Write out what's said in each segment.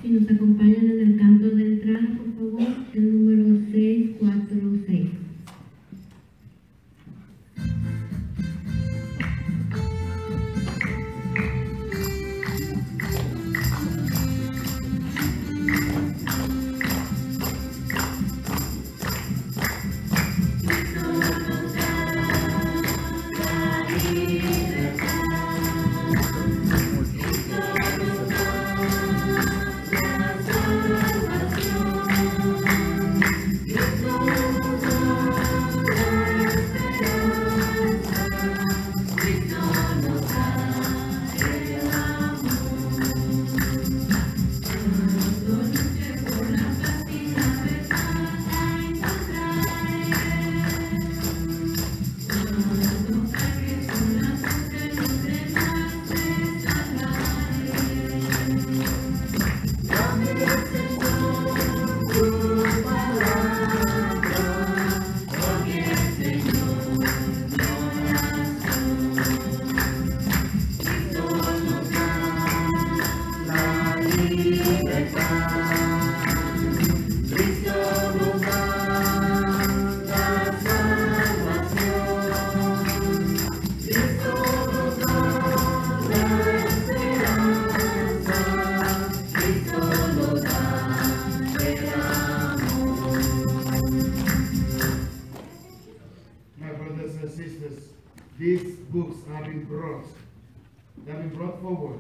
Si nos acompañan en el canto de entrada, por favor, el número 646. These books have been brought forward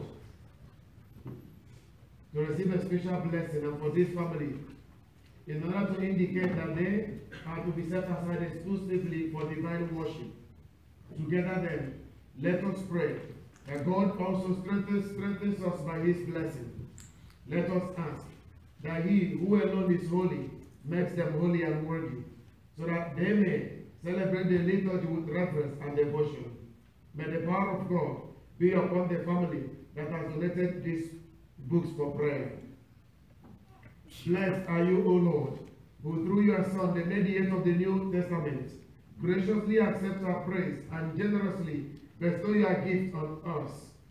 to receive a special blessing, and for this family, in order to indicate that they are to be set aside exclusively for divine worship. Together then, let us pray that God also strengthens us by his blessing. Let us ask that he who alone is holy makes them holy and worthy, so that they may celebrate the liturgy with reverence and devotion. May the power of God be upon the family that has donated these books for prayer. Blessed are you, O Lord, who through your Son, the mediator of the New Testament, graciously accept our praise and generously bestow your gift on us.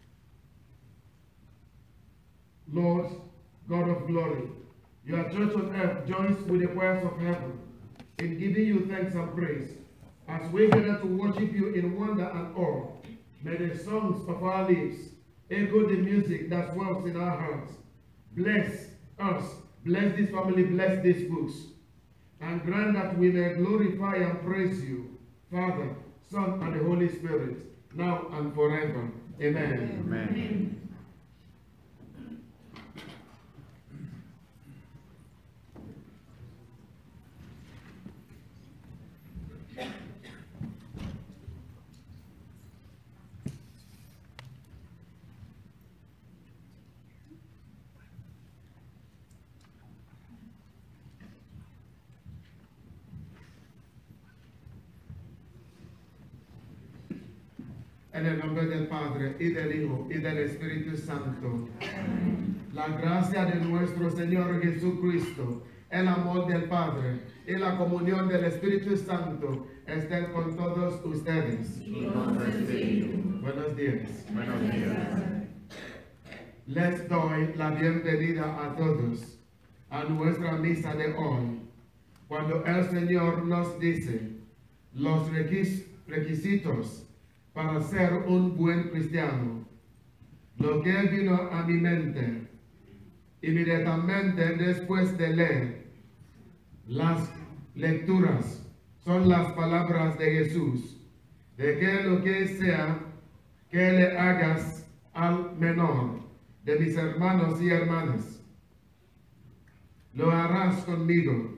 Lord, God of glory, your church on earth joins with the choirs of heaven in giving you thanks and praise. As we gather to worship you in wonder and awe, may the songs of our lips echo the music that swells in our hearts. Bless us, bless this family, bless these books, and grant that we may glorify and praise you, Father, Son, and the Holy Spirit, now and forever. Amen. Amen. En el nombre del Padre, y del Hijo, y del Espíritu Santo. Amén. La gracia de nuestro Señor Jesucristo, el amor del Padre, y la comunión del Espíritu Santo estén con todos ustedes. Y con su espíritu. Buenos días. Buenos días. Les doy la bienvenida a todos a nuestra misa de hoy, cuando el Señor nos dice los requisitos para ser un buen cristiano. Lo que vino a mi mente inmediatamente después de leer las lecturas son las palabras de Jesús, de que lo que sea que le hagas al menor de mis hermanos y hermanas, lo harás conmigo,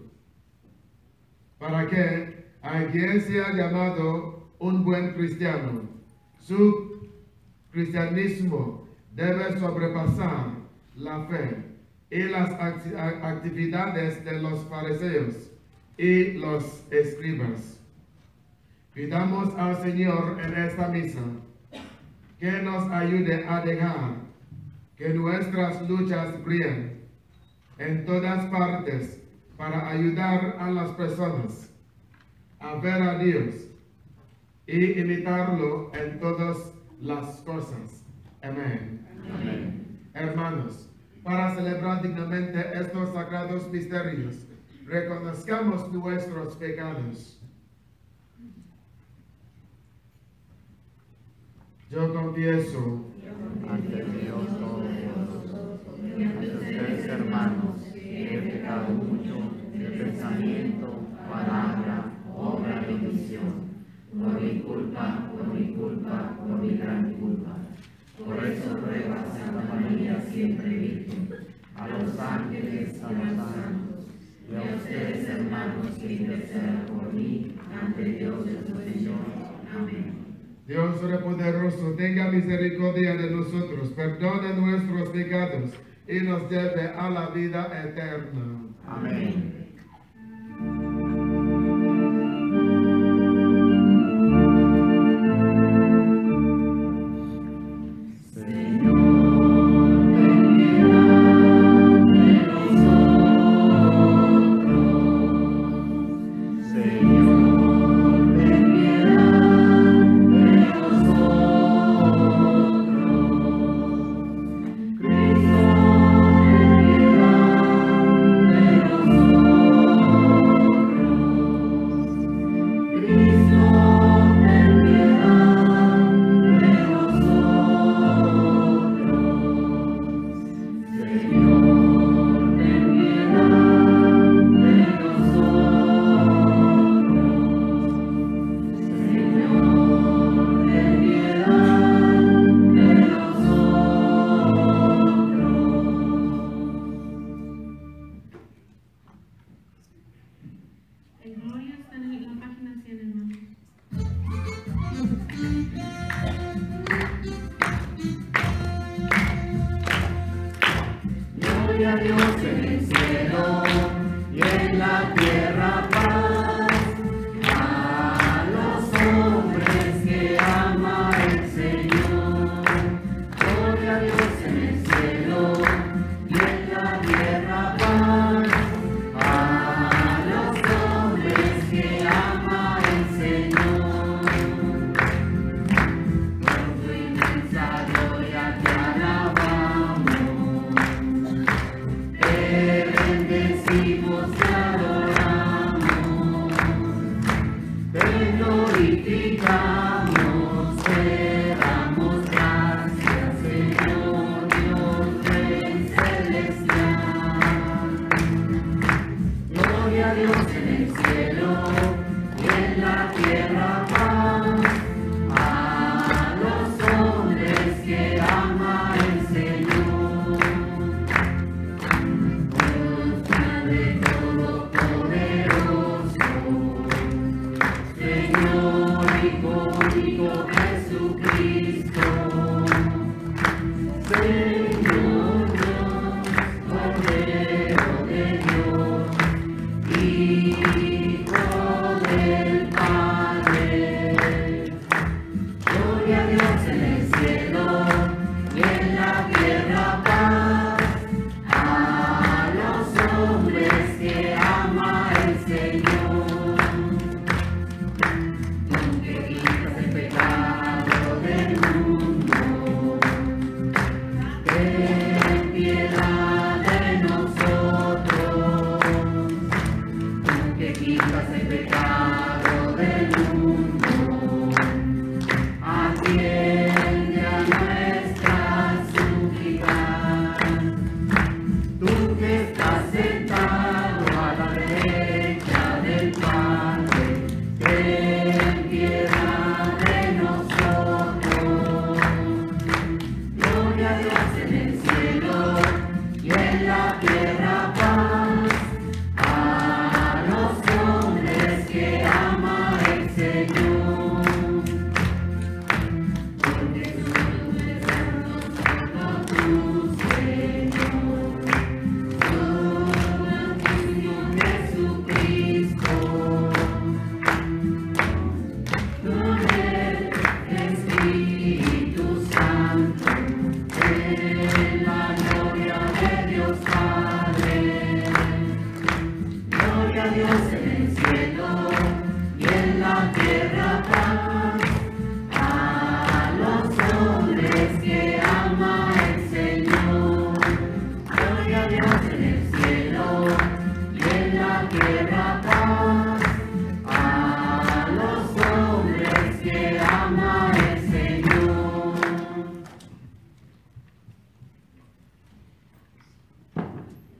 para que a quien sea llamado un buen cristiano, su cristianismo debe sobrepasar la fe y las actividades de los fariseos y los escribas. Pidamos al Señor en esta misa que nos ayude a dejar que nuestras luchas brillen en todas partes para ayudar a las personas a ver a Dios y imitarlo en todas las cosas. Amén. Amén. Hermanos, para celebrar dignamente estos sagrados misterios. Reconozcamos nuestros pecados. Yo confieso ante Dios Todopoderoso y ante ustedes, hermanos, que he pecado mucho de pensamiento, palabra, obra y omisión, por mi culpa, por mi gran culpa. Por eso ruego a Santa María, siempre Virgen, a los ángeles, a los santos, y a ustedes, hermanos, que intercedan por mí ante Dios nuestro Señor. Amén. Dios Todopoderoso, tenga misericordia de nosotros, perdone nuestros pecados y nos lleve a la vida eterna. Amén. Gloria a Dios en el cielo y en la tierra paz, a los hombres que ama el Señor. Gloria a Dios en el cielo y en la tierra paz, a los hombres que ama el Señor. Por tu inmensa gloria te alabamos. Te bendecimos, te adoramos, te glorificamos, te damos gracias, Señor Dios Rey celestial. Gloria a Dios en el cielo y en la tierra paz, a los hombres que ama el Señor. Padre Todopoderoso, Señor Hijo Jesucristo, Señor Dios, Cordero de Dios, Hijo del Padre. Gloria a Dios en el cielo y en la tierra paz, a los hombres que ama el Señor. Tú que quitas el pecado del mundo, ten piedad de nosotros. Tú que quitas el pecado del mundo, atiende a nuestra súplica. Tú que estás sentado a la derecha del Padre, ten piedad de nosotros. Gloria a Dios en el cielo y en la tierra paz, a los hombres que ama el Señor. Porque tú eres santo, tu Señor, Señor Jesucristo. Con el Espíritu Santo,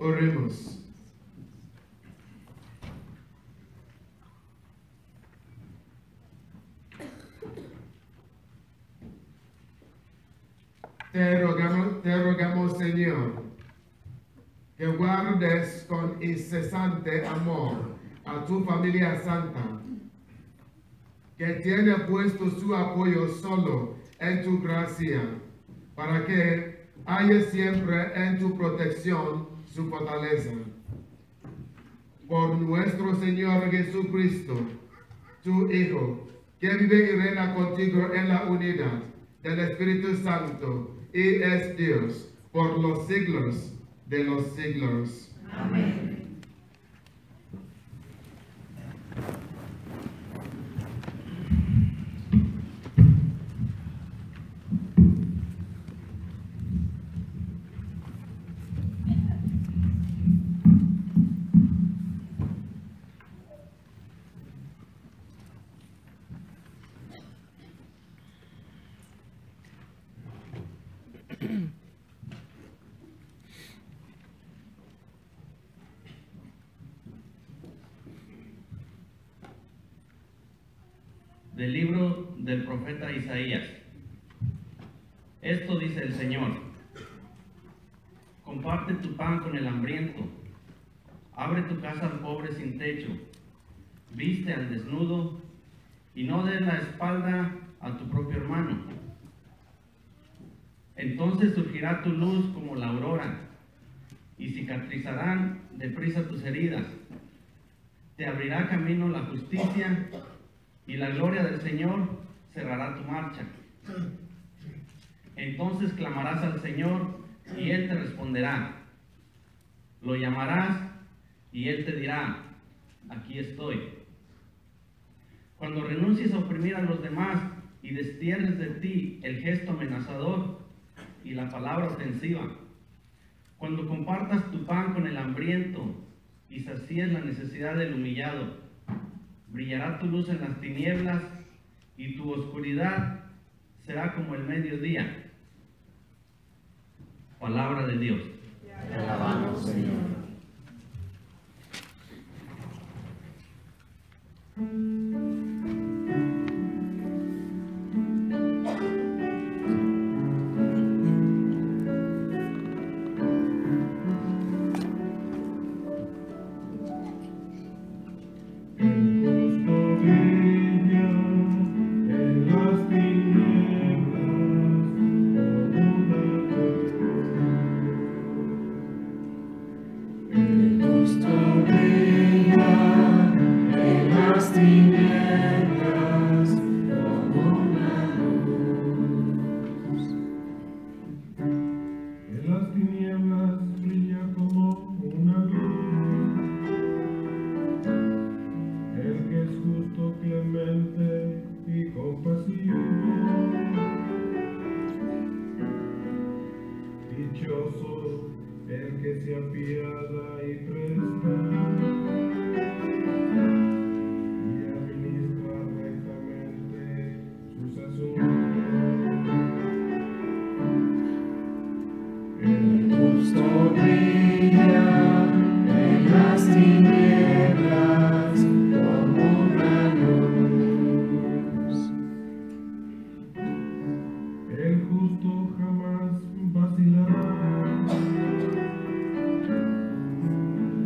Oremos. Te rogamos, Señor, que guardes con incesante amor a tu familia santa, que tiene puesto su apoyo solo en tu gracia, para que haya siempre en tu protección su fortaleza. Por nuestro Señor Jesucristo, tu Hijo, que vive y reina contigo en la unidad del Espíritu Santo, y es Dios por los siglos de los siglos. Amén. Del libro del profeta Isaías. Esto dice el Señor: comparte tu pan con el hambriento, abre tu casa al pobre sin techo, viste al desnudo y no des la espalda a tu propio hermano. Entonces surgirá tu luz como la aurora y cicatrizarán deprisa tus heridas. Te abrirá camino la justicia y la gloria del Señor cerrará tu marcha. Entonces clamarás al Señor y Él te responderá. Lo llamarás y Él te dirá: aquí estoy. Cuando renuncies a oprimir a los demás y destierres de ti el gesto amenazador y la palabra ofensiva, cuando compartas tu pan con el hambriento y sacíes la necesidad del humillado, brillará tu luz en las tinieblas y tu oscuridad será como el mediodía. Palabra de Dios. Te alabamos, Señor. Dichoso el que se apiada y presta y administra rectamente sus asuntos. El justo brilla en las tinieblas como una luz. El justo jamás vacilará.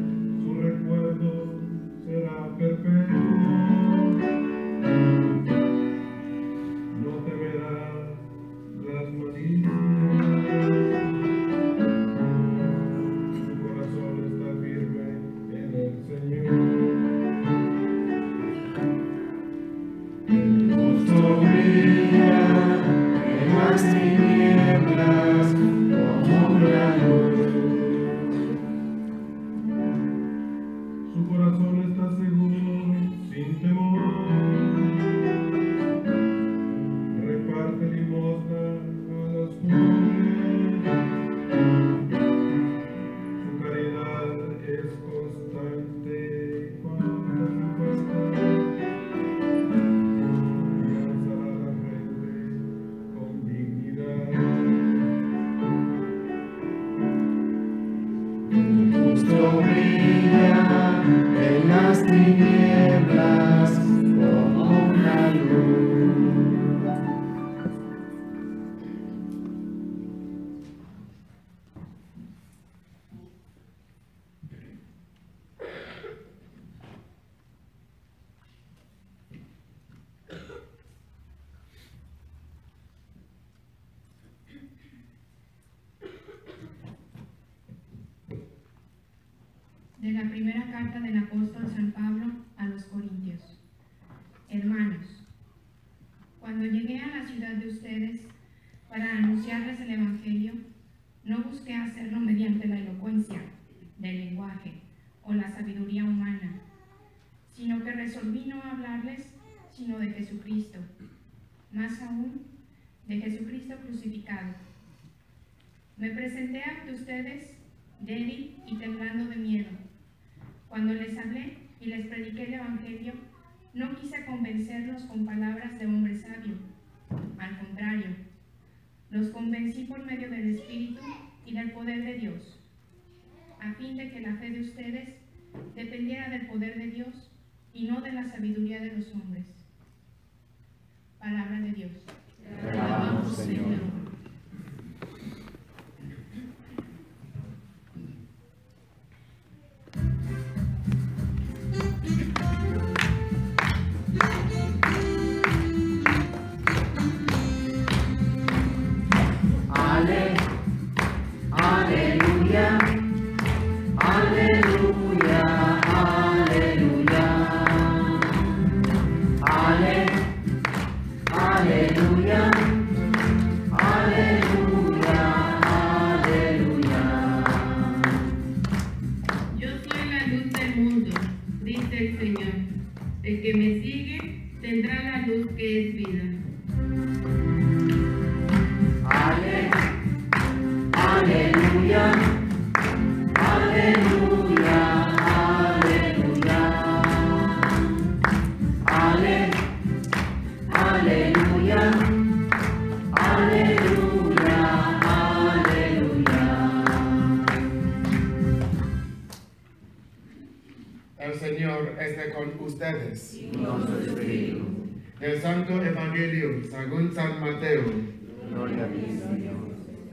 de la primera carta del apóstol San Pablo a los Corintios. Hermanos, cuando llegué a la ciudad de ustedes para anunciarles el Evangelio, no busqué hacerlo mediante la elocuencia del lenguaje o la sabiduría humana, sino que resolví no hablarles sino de Jesucristo, más aún de Jesucristo crucificado. Me presenté ante ustedes débil y temblando de miedo. Cuando les hablé y les prediqué el Evangelio, no quise convencerlos con palabras de hombre sabio. Al contrario, los convencí por medio del Espíritu y del poder de Dios, a fin de que la fe de ustedes dependiera del poder de Dios y no de la sabiduría de los hombres. Palabra de Dios. Te alabamos, Señor. El Santo Evangelio según San Mateo. Gloria a ti, Señor.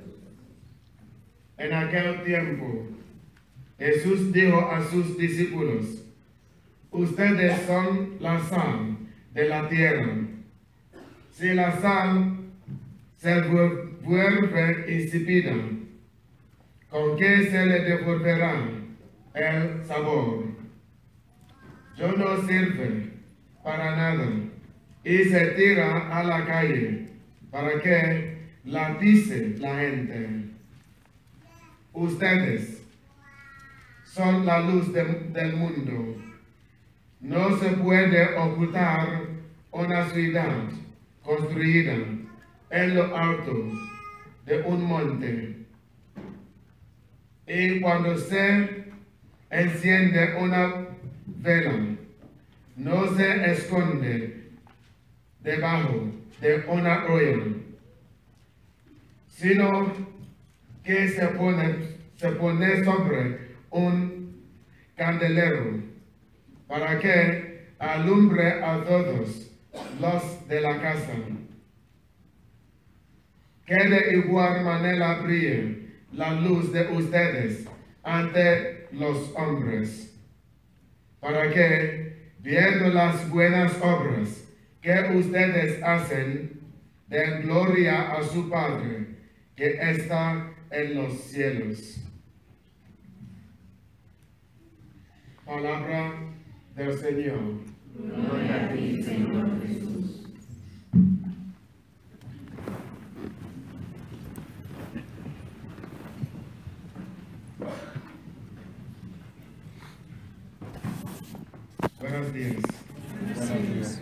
En aquel tiempo, Jesús dijo a sus discípulos: ustedes son la sal de la tierra. Si la sal se vuelve insípida, ¿con qué se le devolverá el sabor? Ya no sirve para nada y se tira a la calle para que la pise la gente. Ustedes son la luz del mundo. No se puede ocultar una ciudad construida en lo alto de un monte. Y cuando se enciende una vela, no se esconde debajo de una olla, sino que se pone sobre un candelero para que alumbre a todos los de la casa. Que de igual manera brille la luz de ustedes ante los hombres, para que, viendo las buenas obras que ustedes hacen, den gloria a su Padre que está en los cielos. Palabra del Señor. Gloria a ti, Señor Jesús. Buenos días. Buenos días.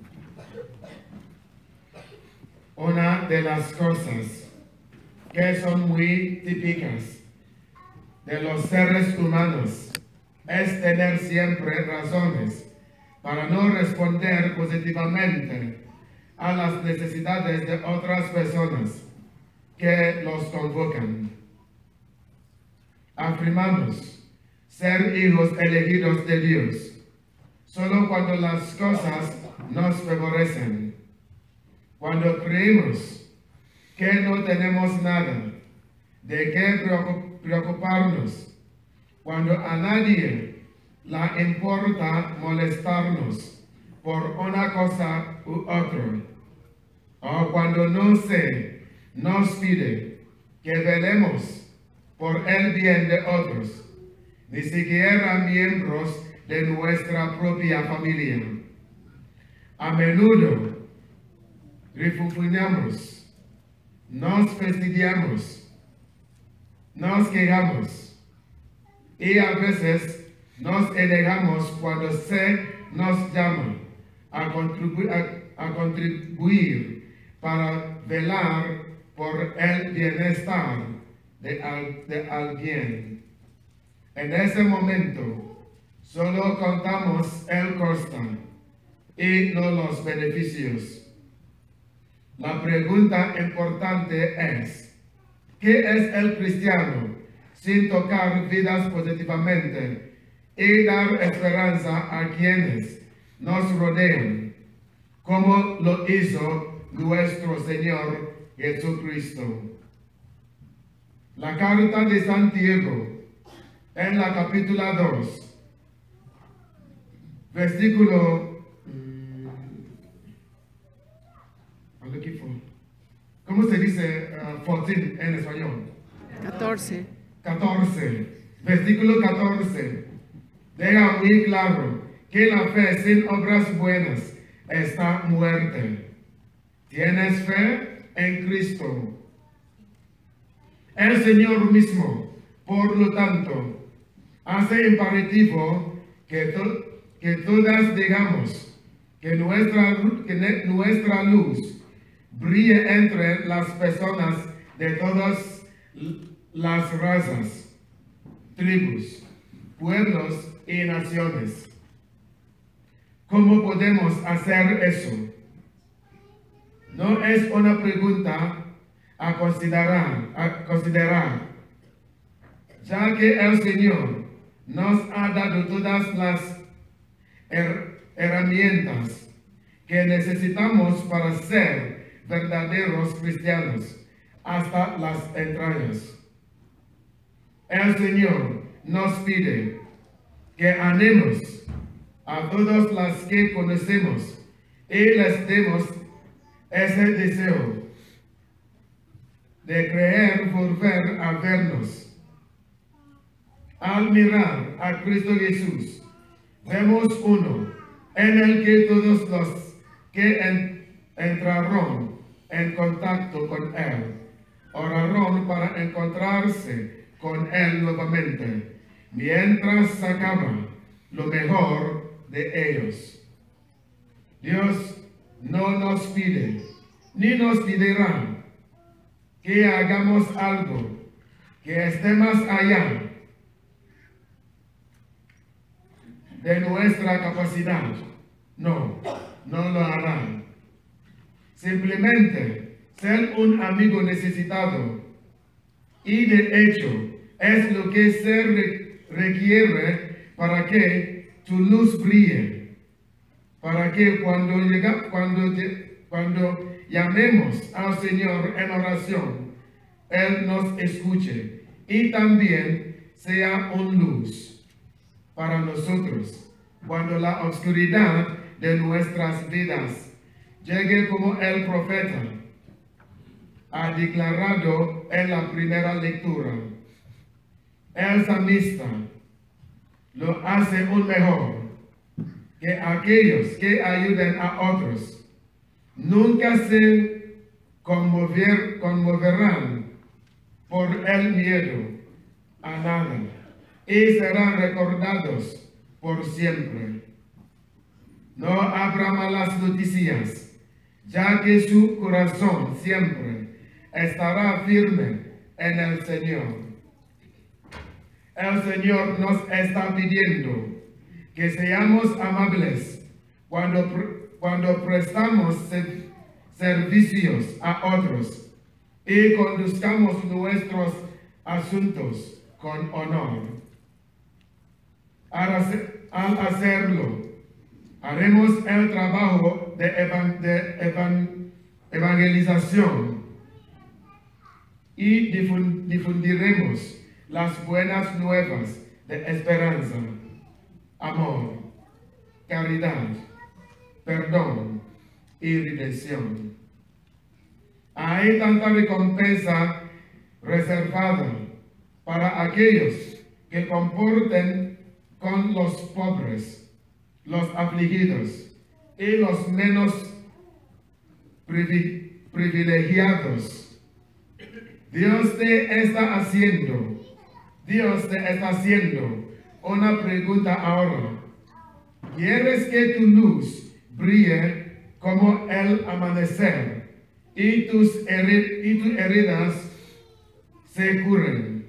Una de las cosas que son muy típicas de los seres humanos es tener siempre razones para no responder positivamente a las necesidades de otras personas que los convocan. Afirmamos ser hijos elegidos de Dios solo cuando las cosas nos favorecen. Cuando creemos que no tenemos nada de qué preocuparnos, cuando a nadie le importa molestarnos por una cosa u otra, o cuando no se nos pide que velemos por el bien de otros, ni siquiera miembros de nuestra propia familia. A menudo refunfuñamos, nos fastidiamos, nos quejamos y a veces nos enojamos cuando se nos llama a contribuir para velar por el bienestar de alguien. En ese momento, solo contamos el costo y no los beneficios. La pregunta importante es, ¿qué es el cristiano sin tocar vidas positivamente y dar esperanza a quienes nos rodean, como lo hizo nuestro Señor Jesucristo? La carta de Santiago, en la capítulo 2, versículo ¿cómo se dice 14 en español? 14. 14, versículo 14, deja muy claro que la fe sin obras buenas está muerta. ¿Tienes fe en Cristo? El Señor mismo, por lo tanto, hace imperativo que todas digamos que nuestra luz brille entre las personas de todas las razas, tribus, pueblos y naciones. ¿Cómo podemos hacer eso? No es una pregunta a considerar, ya que el Señor nos ha dado todas las herramientas que necesitamos para ser verdaderos cristianos hasta las entrañas. El Señor nos pide que amemos a todos los que conocemos y les demos ese deseo de creer volver a vernos. Al mirar a Cristo Jesús, vemos uno en el que todos los que entraron en contacto con Él oraron para encontrarse con Él nuevamente, mientras sacaba lo mejor de ellos. Dios no nos pide, ni nos pedirá que hagamos algo que esté más allá de nuestra capacidad. No lo hará. Simplemente ser un amigo necesitado. Y de hecho, es lo que se requiere para que tu luz brille. Para que cuando llamemos al Señor en oración, Él nos escuche y también sea una luz para nosotros cuando la oscuridad de nuestras vidas llegue, como el profeta ha declarado en la primera lectura. El salmista lo hace un mejor que aquellos que ayuden a otros. Nunca se conmoverán por el miedo a nada y serán recordados por siempre. No habrá malas noticias, ya que su corazón siempre estará firme en el Señor. El Señor nos está pidiendo que seamos amables cuando prestamos servicios a otros y conduzcamos nuestros asuntos con honor. Al hacerlo, haremos el trabajo de evangelización y difundiremos las buenas nuevas de esperanza, amor, caridad, perdón y redención. Hay tanta recompensa reservada para aquellos que comporten con los pobres, los afligidos y los menos privilegiados. Dios te está haciendo una pregunta ahora. ¿Quieres que tu luz brille como el amanecer y tus heridas se curen?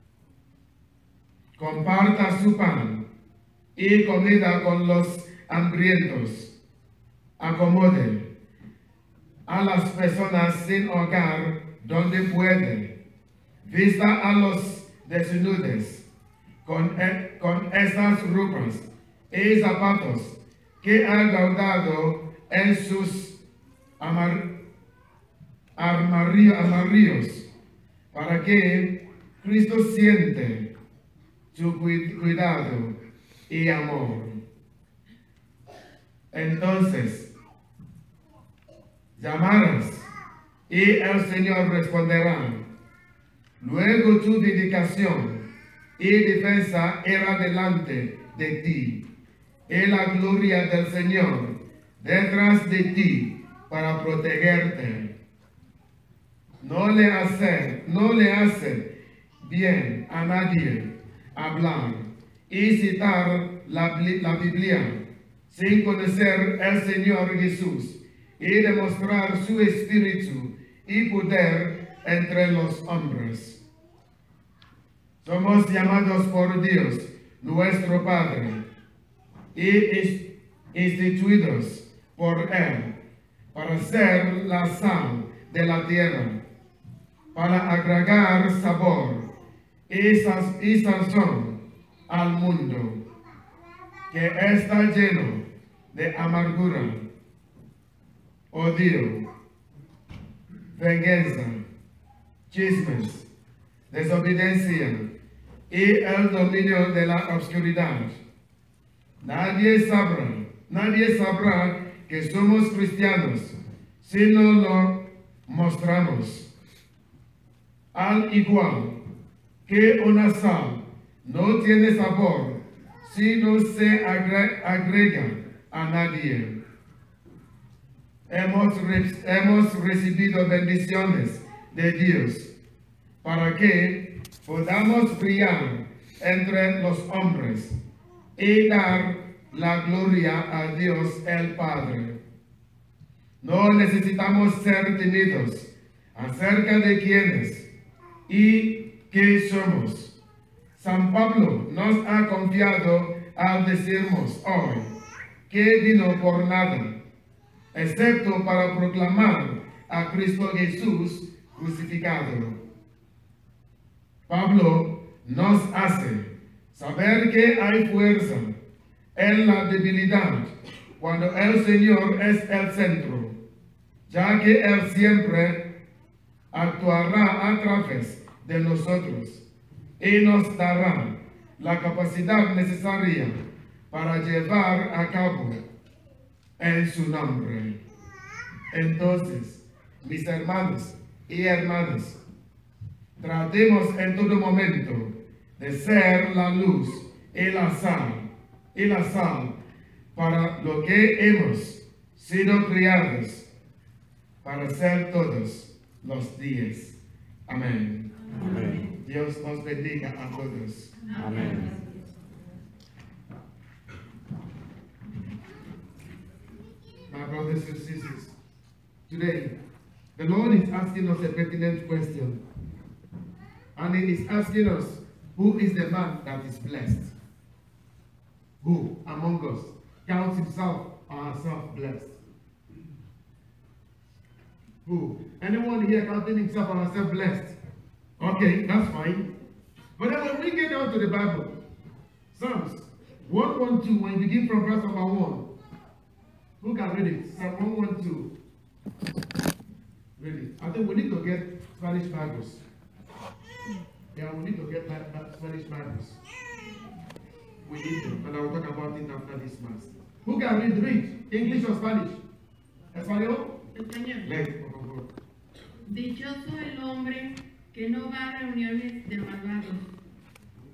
Comparta su pan y comida con los hambrientos. Acomode a las personas sin hogar donde puede. Vista a los desnudos con esas ropas y zapatos que ha guardado en sus armarios, para que Cristo siente su cuidado y amor. Entonces, llamarás y el Señor responderá. Luego tu dedicación y defensa irá delante de ti, y la gloria del Señor detrás de ti para protegerte. No le hace bien a nadie hablar y citar la Biblia sin conocer al Señor Jesús y demostrar su espíritu y poder entre los hombres. Somos llamados por Dios, nuestro Padre, y instituidos por Él para ser la sal de la tierra, para agregar sabor y sazón al mundo que está lleno de amargura, odio, venganza, chismes, desobediencia y el dominio de la oscuridad. Nadie sabrá que somos cristianos si no lo mostramos. Al igual que una sal no tiene sabor si no se agrega a nadie. Hemos recibido bendiciones de Dios para que podamos brillar entre los hombres y dar la gloria a Dios el Padre. No necesitamos ser tímidos acerca de quiénes y qué somos. San Pablo nos ha confiado al decirnos hoy que vino por nada, excepto para proclamar a Cristo Jesús crucificado. Pablo nos hace saber que hay fuerza en la debilidad cuando el Señor es el centro, ya que Él siempre actuará a través de nosotros y nos dará la capacidad necesaria para llevar a cabo en su nombre. Entonces, mis hermanos y hermanas, tratemos en todo momento de ser la luz y la sal para lo que hemos sido criados para ser todos los días. Amén. Amén. Dios nos bendiga a todos. Amén. My brothers and sisters, today the Lord is asking us a pertinent question. And He is asking us, who is the man that is blessed? Who among us counts himself or herself blessed? Who? Anyone here counting himself or herself blessed? Okay, that's fine. But then when we get down to the Bible, Psalms 112, when you begin from verse number 1, who can read it? Psalm 112. Read it. I think we need to get Spanish Bibles. Yeah, we need to get Spanish Bibles. We need them, and I will talk about it after this Mass. Who can read? English or Spanish? ¿Español? Español. Lee, por favor. Dichoso el hombre que no va a reuniones de malvados,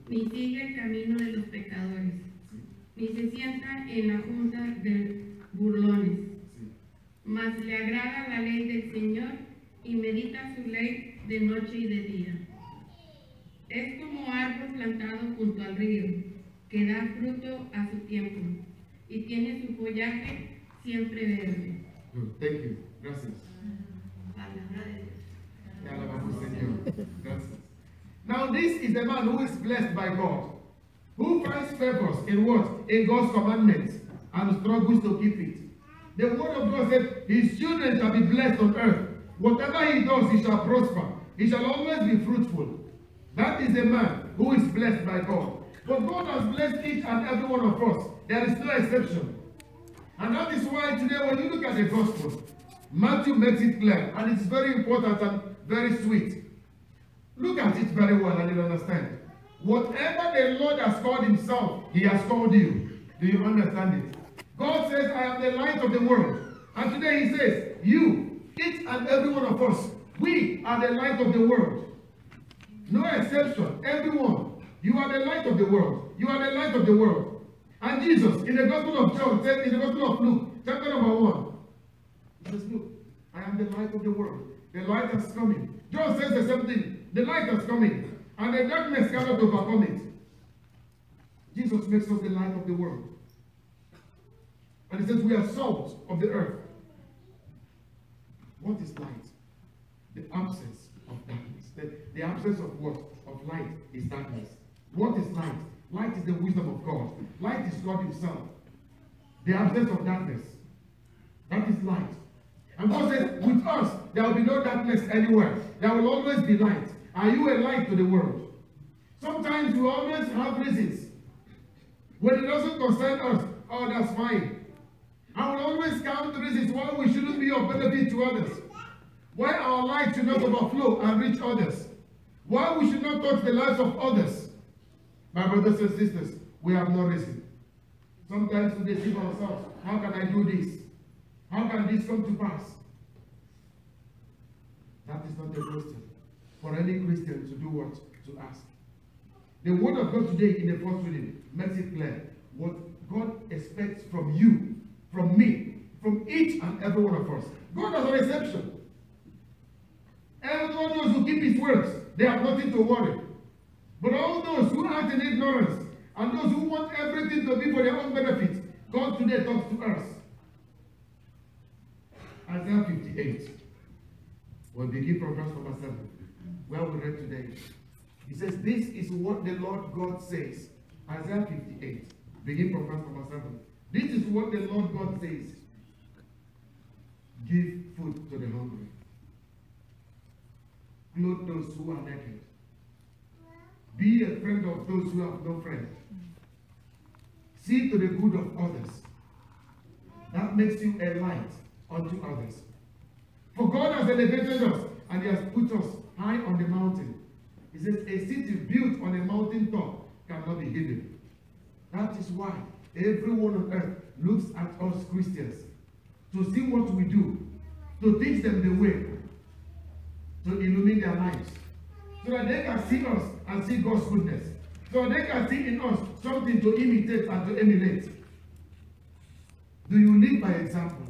ni sigue el camino de los pecadores, ni se sienta en la junta de burlones, mas le agrada la ley del Señor y medita su ley de noche y de día. Es como árbol plantado junto al río, que da fruto a su tiempo, y tiene su follaje siempre verde. Good. Thank you. Gracias. Palabra de Dios. Te alabamos, Señor. Gracias. Now this is the man who is blessed by God, who finds purpose in what? In God's commandments and struggles to keep it. The word of God said, his children shall be blessed on earth. Whatever he does, he shall prosper. He shall always be fruitful. That is the man who is blessed by God. But God has blessed each and every one of us. There is no exception. And that is why today when you look at the gospel, Matthew makes it clear, and it's very important and very sweet. Look at it very well and you'll understand. Whatever the Lord has called himself, he has called you. Do you understand it? God says, I am the light of the world. And today he says, you, each and every one of us, we are the light of the world. No exception. Everyone. You are the light of the world. You are the light of the world. And Jesus, in the Gospel of John, said in the Gospel of Luke, chapter number 1, he says, look, I am the light of the world. The light is coming. John says the same thing. The light is coming. And the darkness cannot overcome it. Jesus makes us the light of the world. And he says we are salt of the earth. What is light? The absence of darkness. The absence of what? Of light is darkness. What is light? Light is the wisdom of God. Light is God himself. The absence of darkness. That is light. And God says, with us, there will be no darkness anywhere. There will always be light. Are you a light to the world? Sometimes we always have reasons. When it doesn't concern us, oh, that's fine. I will always count reasons why we shouldn't be of benefit to others. Why our light should not overflow and reach others. Why we should not touch the lives of others. My brothers and sisters, we have no reason. Sometimes we deceive ourselves. How can I do this? How can this come to pass? That is not the question for any Christian to do what? To ask. The word of God today in the first reading makes it clear what God expects from you, from me, from each and every one of us. God has an exception. And all those who keep his words, they have nothing to worry. But all those who act in ignorance and those who want everything to be for their own benefit, God today talks to us. Isaiah 58. We'll begin from verse number 7, where we read today. He says, this is what the Lord God says. Isaiah 58. Begin from verse number 7. This is what the Lord God says. Give food to the hungry. Clothe those who are naked. Be a friend of those who have no friend. See to the good of others. That makes you a light unto others. For God has elevated us and he has put us high on the mountain. He says a city built on a mountain top cannot be hidden. That is why everyone on earth looks at us Christians to see what we do, to teach them the way, to illumine their lives, so that they can see us and see God's goodness, so that they can see in us something to imitate and to emulate. Do you live by example?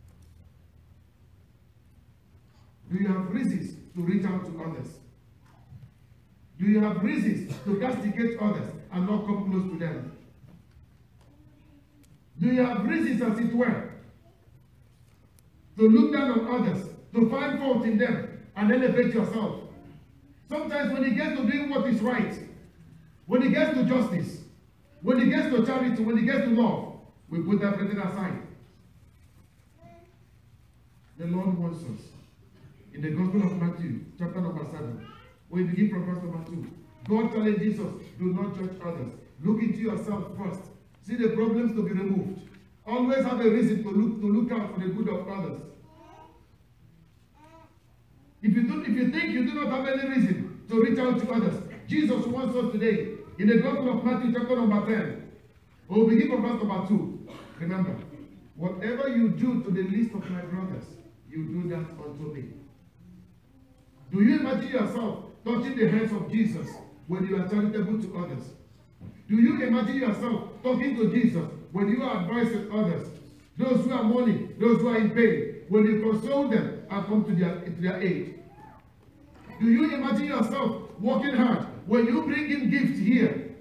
Do you have reasons to reach out to others? Do you have reasons to castigate others and not come close to them? Do you have reasons, as it were, to look down on others, to find fault in them, and elevate yourself? Sometimes when it gets to doing what is right, when it gets to justice, when it gets to charity, when it gets to love, we put everything aside. The Lord wants us. In the Gospel of Matthew, chapter number 7, we begin from verse number 2. God challenges us, do not judge others. Look into yourself first. See the problems to be removed. Always have a reason to look out for the good of others. If you think you do not have any reason to reach out to others, Jesus wants us today, in the Gospel of Matthew, chapter number 10, we'll begin from verse number 2. Remember, whatever you do to the least of my brothers, you do that unto me. Do you imagine yourself touching the hands of Jesus when you are charitable to others? Do you imagine yourself talking to Jesus when you are advising others? Those who are mourning, those who are in pain, when you console them and come to their aid? Do you imagine yourself working hard when you bring in gifts here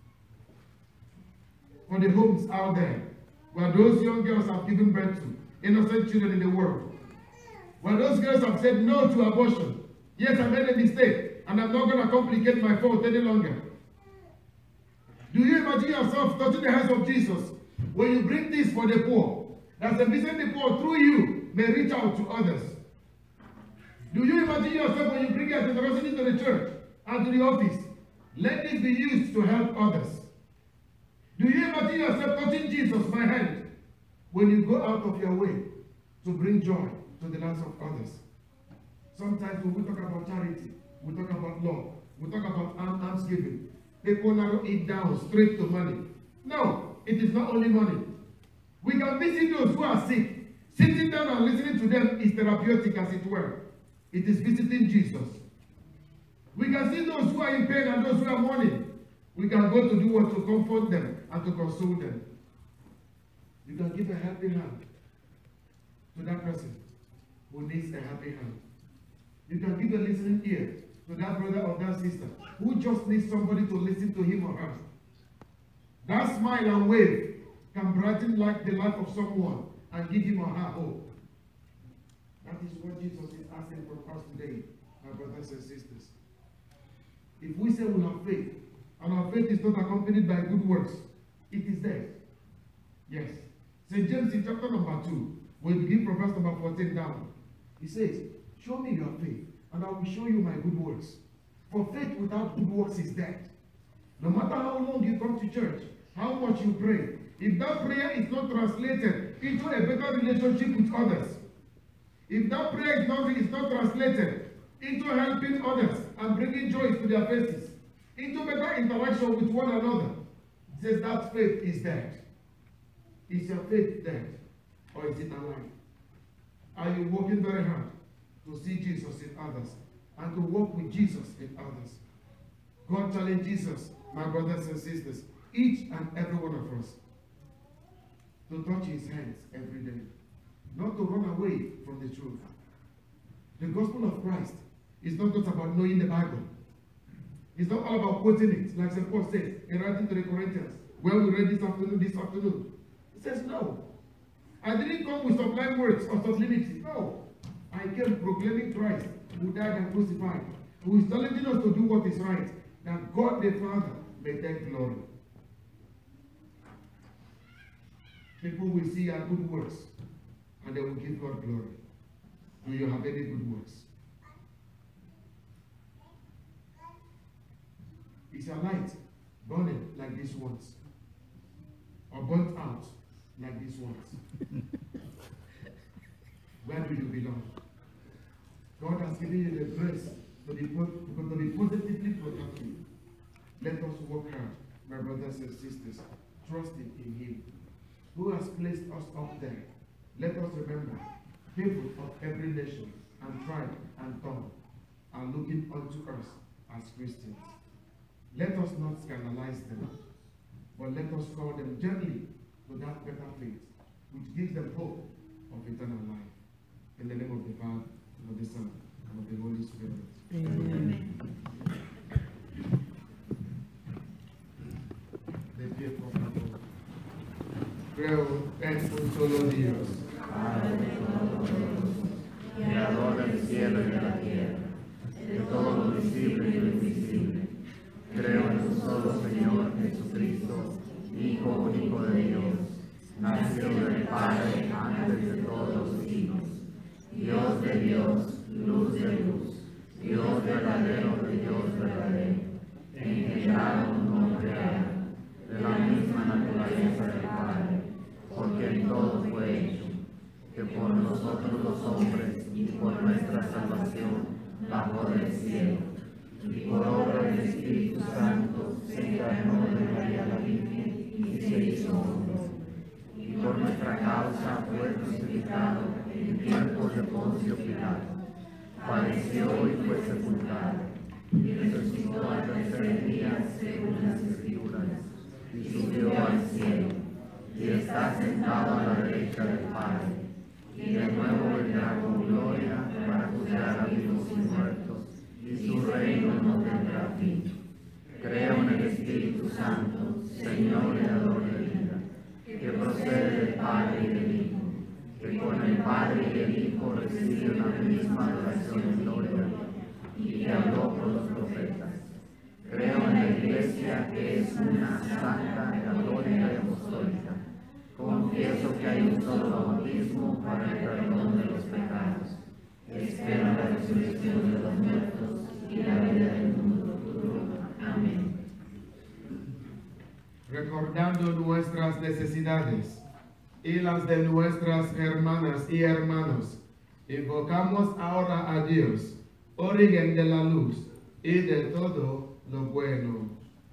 for the homes out there where those young girls have given birth to innocent children in the world? Where those girls have said no to abortion. Yes, I made a mistake and I'm not going to complicate my fault any longer. Do you imagine yourself touching the hands of Jesus when you bring this for the poor? That the visit the poor through you may reach out to others. Do you imagine yourself when you bring your generosity to the church and to the office? Let this be used to help others. Do you imagine yourself touching Jesus by hand when you go out of your way to bring joy to the lives of others? Sometimes when we talk about charity, we talk about love, we talk about almsgiving, people narrow it down straight to money. No, it is not only money. We can visit those who are sick. Sitting down and listening to them is therapeutic, as it were. It is visiting Jesus. We can see those who are in pain and those who are mourning. We can go to do what? To comfort them and to console them. You can give a helping hand to that person who needs a helping hand. You can give a listening ear to that brother or that sister who just needs somebody to listen to him or her. That smile and wave can brighten like the life of someone and give him or her hope. That is what Jesus is asking from us today, my brothers and sisters. If we say we have faith, and our faith is not accompanied by good works, it is dead. Yes. St. James in chapter number 2, we begin from verse number 14 down. He says, show me your faith, and I will show you my good works. For faith without good works is dead. No matter how long you come to church, how much you pray, if that prayer is not translated into a better relationship with others, if that prayer is not translated into helping others and bringing joy to their faces, into better interaction with one another, it says that faith is dead. Is your faith dead, or is it alive? Are you working very hard to see Jesus in others and to walk with Jesus in others? God challenges us, my brothers and sisters, each and every one of us, to touch his hands every day, not to run away from the truth. The gospel of Christ is not just about knowing the Bible. It's not all about quoting it, like St. Paul says in writing to the Corinthians, where we read this afternoon. He says, no, I didn't come with sublime words or sublimity. No, I came proclaiming Christ, who died and crucified, who is challenging us to do what is right, that God the Father may take glory. People will see our good works, and they will give God glory. Do you have any good works? Is your light burning like these ones? Or burnt out like these ones? Where do you belong? God has given you the grace to be positively productive. Let us work hard, my brothers and sisters, trusting in him, who has placed us up there. Let us remember, people of every nation and tribe and tongue are looking unto us as Christians. Let us not scandalize them, but let us call them gently to that better faith, which gives them hope of eternal life. In the name of the Father, and of the Son, and of the Holy Spirit. Amen. Creo en un solo Dios, Creador del cielo y de la tierra, de todo lo visible y lo invisible. Creo en un solo Señor Jesucristo, Hijo único de Dios, nacido del Padre antes de todos los siglos, Dios de Dios, luz de luz, Dios verdadero de Dios verdadero, engendrado no creado, de la misma naturaleza del Padre, porque en todo fue hecho, que por nosotros los hombres y por nuestra salvación bajó del cielo, y por obra del Espíritu Santo se encarnó de María la Virgen y se hizo hombre, y por nuestra causa fue crucificado en tiempos de Poncio Pilato, padeció y fue sepultado, y resucitó al tercer día Espíritu Santo, Señor y dador de vida, que procede del Padre y del Hijo, que con el Padre y el Hijo recibe una misma adoración y gloria, y que habló por los profetas. Creo en la Iglesia, que es una, santa, católica y apostólica. Confieso que hay un solo bautismo para el perdón de los pecados. Espero la resurrección de los muertos y la vida del mundo futuro. Amén. Recordando nuestras necesidades y las de nuestras hermanas y hermanos, invocamos ahora a Dios, origen de la luz y de todo lo bueno.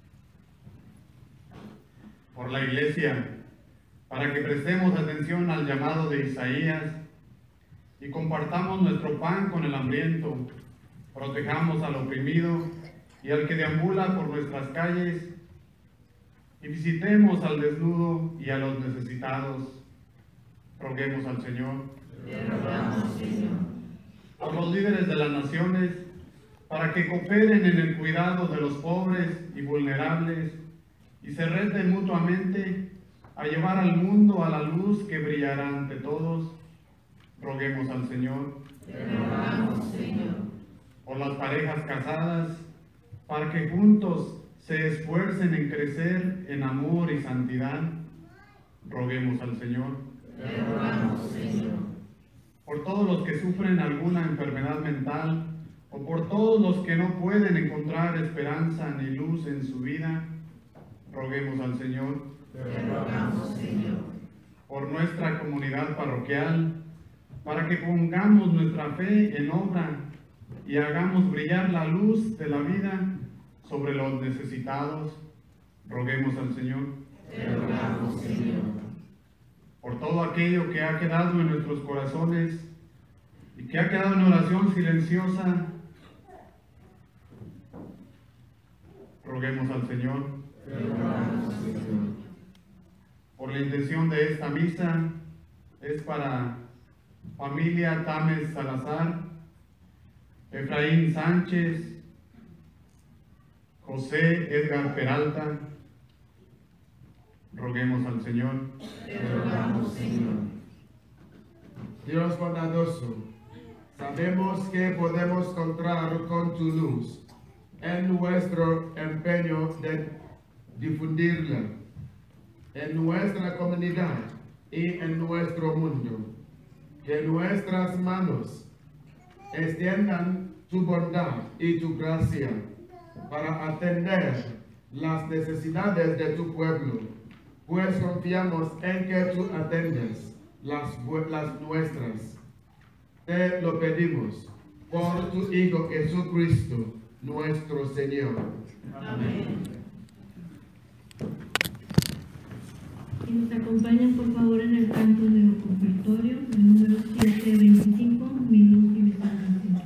Por la Iglesia, para que prestemos atención al llamado de Isaías y compartamos nuestro pan con el hambriento, protejamos al oprimido y al que deambula por nuestras calles, y visitemos al desnudo y a los necesitados. Roguemos al Señor. Te rogamos, Señor. Por los líderes de las naciones, para que cooperen en el cuidado de los pobres y vulnerables y se reten mutuamente a llevar al mundo a la luz que brillará ante todos. Roguemos al Señor. Te rogamos, Señor. Por las parejas casadas, para que juntos se esfuercen en crecer en amor y santidad. Roguemos al Señor. Te rogamos, Señor. Por todos los que sufren alguna enfermedad mental, o por todos los que no pueden encontrar esperanza ni luz en su vida, roguemos al Señor. Te rogamos, Señor. Por nuestra comunidad parroquial, para que pongamos nuestra fe en obra y hagamos brillar la luz de la vida sobre los necesitados, roguemos al Señor. Te rogamos, Señor. Por todo aquello que ha quedado en nuestros corazones y que ha quedado en oración silenciosa, roguemos al Señor. Te rogamos, Señor. Por la intención de esta misa es para familia Tames Salazar, Efraín Sánchez, José Edgar Peralta. Roguemos al Señor. Te rogamos, Señor. Dios bondadoso, sabemos que podemos contar con tu luz en nuestro empeño de difundirla en nuestra comunidad y en nuestro mundo. Que nuestras manos extiendan tu bondad y tu gracia para atender las necesidades de tu pueblo, pues confiamos en que tú atiendes las nuestras. Te lo pedimos por tu Hijo Jesucristo, nuestro Señor. Amén. Y nos acompañan por favor en el canto de ofertorio, el número 725, Mi luz y mi salvación.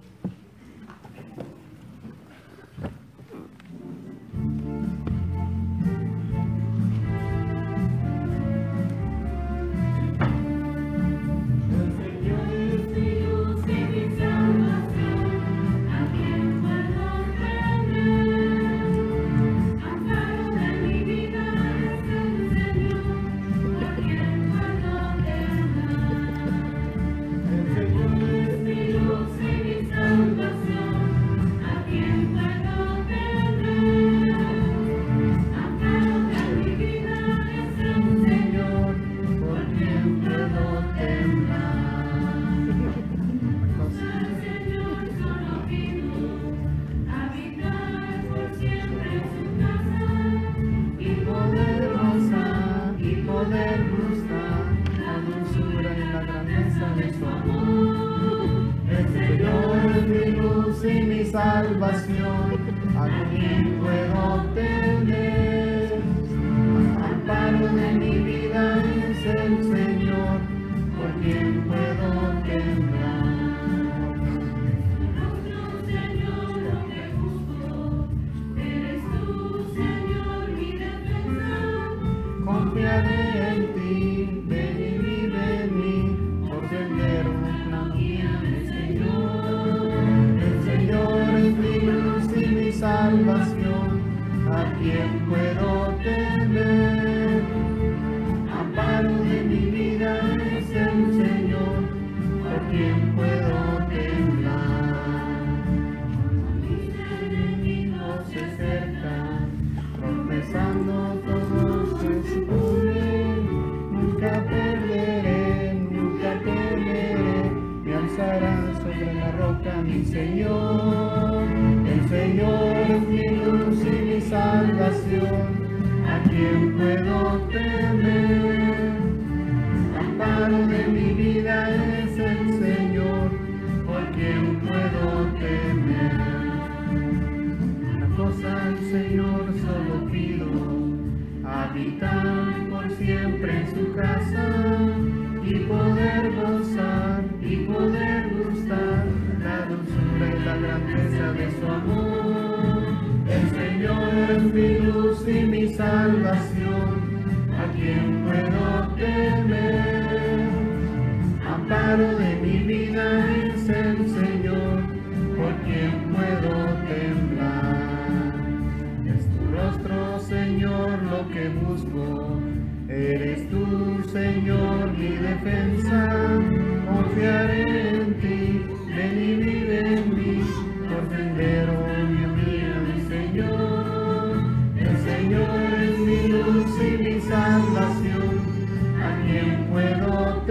Salvación, a quien puedo temer. Amparo de mi vida es el Señor, por quien puedo temblar. Señor, lo que busco, eres tú, Señor, mi defensa. Confiaré en ti, ven y vive en mí, por sendero plano guíame, Señor. El Señor es mi luz y mi salvación, a quién puedo temer? Amparo de mi vida es el Señor, ¿por quién puedo temblar? Mis enemigos se acercan, tropezando todos se suponen. Nunca perderé, nunca temeré, me alzará sobre la roca mi Señor. El Señor es mi luz y mi salvación, ¿a quién puedo temer? Amparo de mi vida es el Señor, ¿por quién puedo temer? Una cosa al Señor solo pido, habitar por siempre en su casa y poder gozar y poder gustar la dulzura y la grandeza de su amor. El Señor es mi luz y mi salvación, ¿a quién puedo temer? Amparo de mi vida es el Señor, ¿por quién puedo temblar? Es tu rostro, Señor, lo que busco, eres tú, Señor, mi defensa. Confiaré en ti, ven y vive en mí, por sendero mío, mi Señor. El Señor es mi luz y mi salvación, ¿a quién puedo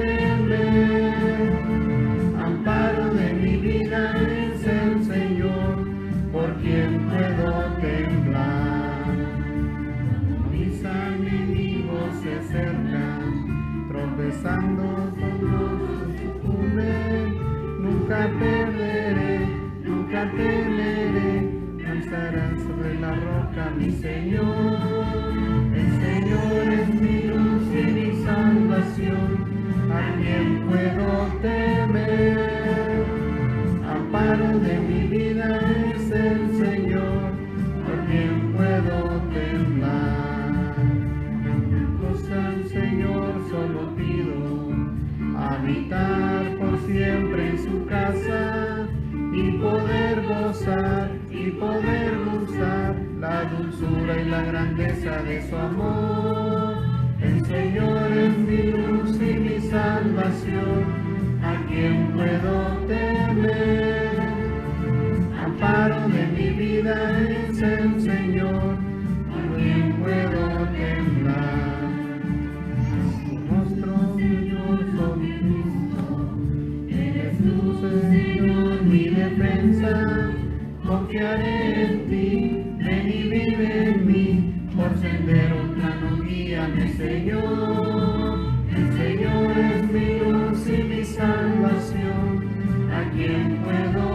temer? Amparo de mi vida es el Señor, ¿por quién puedo temblar? Mis enemigos se acercan, tropezando todos sucumben. Nunca perderé, nunca temeré, me alzarán sobre la roca mi Señor. El Señor es mi luz y mi salvación, ¿a quién puedo temer? Amparo de mi vida es el Señor, ¿por quién puedo temblar? Cosa al Señor solo pido, habitar por siempre en su casa y poder gozar y poder gustar la dulzura y la grandeza de su amor. El Señor es mi luz y mi salvación, ¿a quién puedo temer? Amparo de mi vida es el Señor, ¿a quién puedo temblar? Tu rostro, Señor, soy Cristo, eres tú, Señor, mi defensa. Confiaré en ti, ven y vive en mí, por sendero plano guíame, Señor. El Señor es mi luz y mi salvación, ¿a quién puedo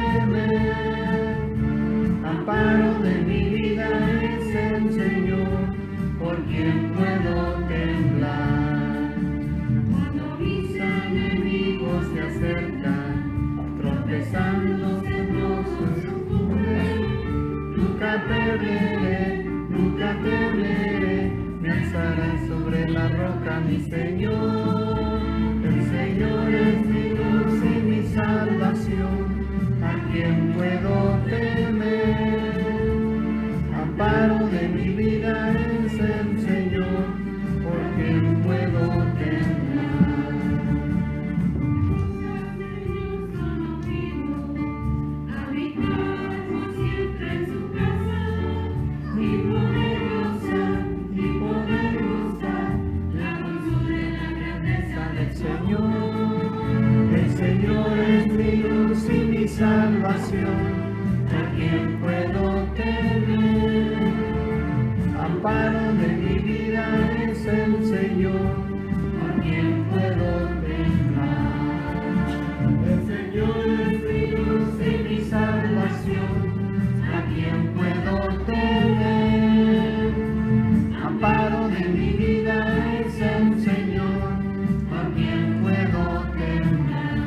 temer? Amparo de mi vida es el Señor, ¿por quién puedo temblar? Cuando mis enemigos se acercan, tropezando todos sucumben. Nunca perderé, nunca temeré, me alzarán sobre la roca mi Señor. El Señor es mi luz y mi salvación, ¿a quién puedo temer? Amparo de mi vida es el Señor, ¿por quién puedo temblar? Habitar por siempre en su casa y poder gozar la dulzura y la grandeza del Señor. El Señor es mi luz y mi salvación, ¿a quién puedo temer? Amparo de mi vida es el Señor, ¿a quién puedo temblar? El Señor es mi luz y mi salvación, ¿a quién puedo temer? Amparo de mi vida es el Señor, ¿a quién puedo temblar?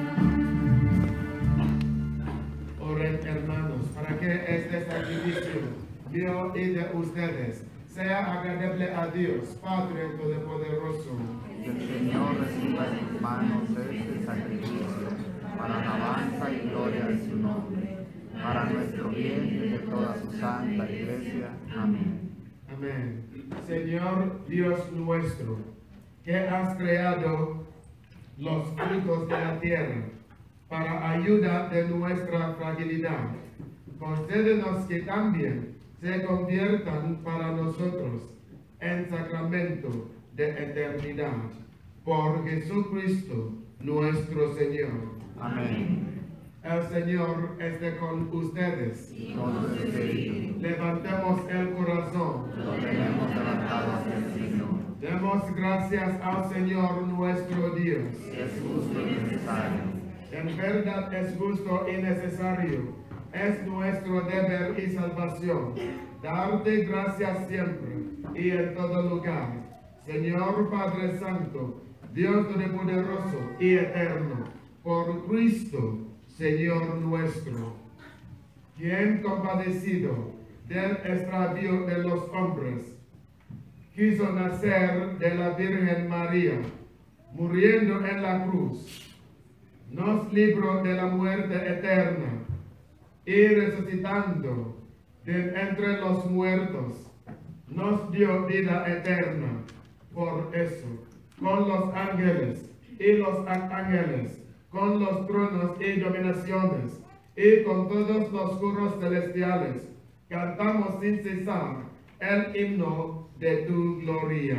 Oren, hermanos, para que este sacrificio mío y de ustedes sea agradable a Dios, Padre Todopoderoso. Que el Señor reciba en sus manos este sacrificio para alabanza y gloria de su nombre, para nuestro bien y de toda su santa Iglesia. Amén. Amén. Señor Dios nuestro, que has creado los frutos de la tierra para ayuda de nuestra fragilidad, concédenos que también se conviertan para nosotros en sacramento de eternidad. Por Jesucristo nuestro Señor. Amén. El Señor esté con ustedes. Y con su espíritu. Levantemos el corazón. Lo tenemos levantado hacia el Señor. Demos gracias al Señor nuestro Dios. Es justo y necesario. En verdad es justo y necesario. Es nuestro deber y salvación. Darte gracias siempre y en todo lugar. Señor Padre Santo, Dios Todopoderoso y Eterno, por Cristo, Señor nuestro, quien compadecido del extravío de los hombres, quiso nacer de la Virgen María, muriendo en la cruz, nos libró de la muerte eterna y resucitando de entre los muertos, nos dio vida eterna. Por eso, con los ángeles y los arcángeles, con los tronos y dominaciones, y con todos los coros celestiales, cantamos sin cesar el himno de tu gloria.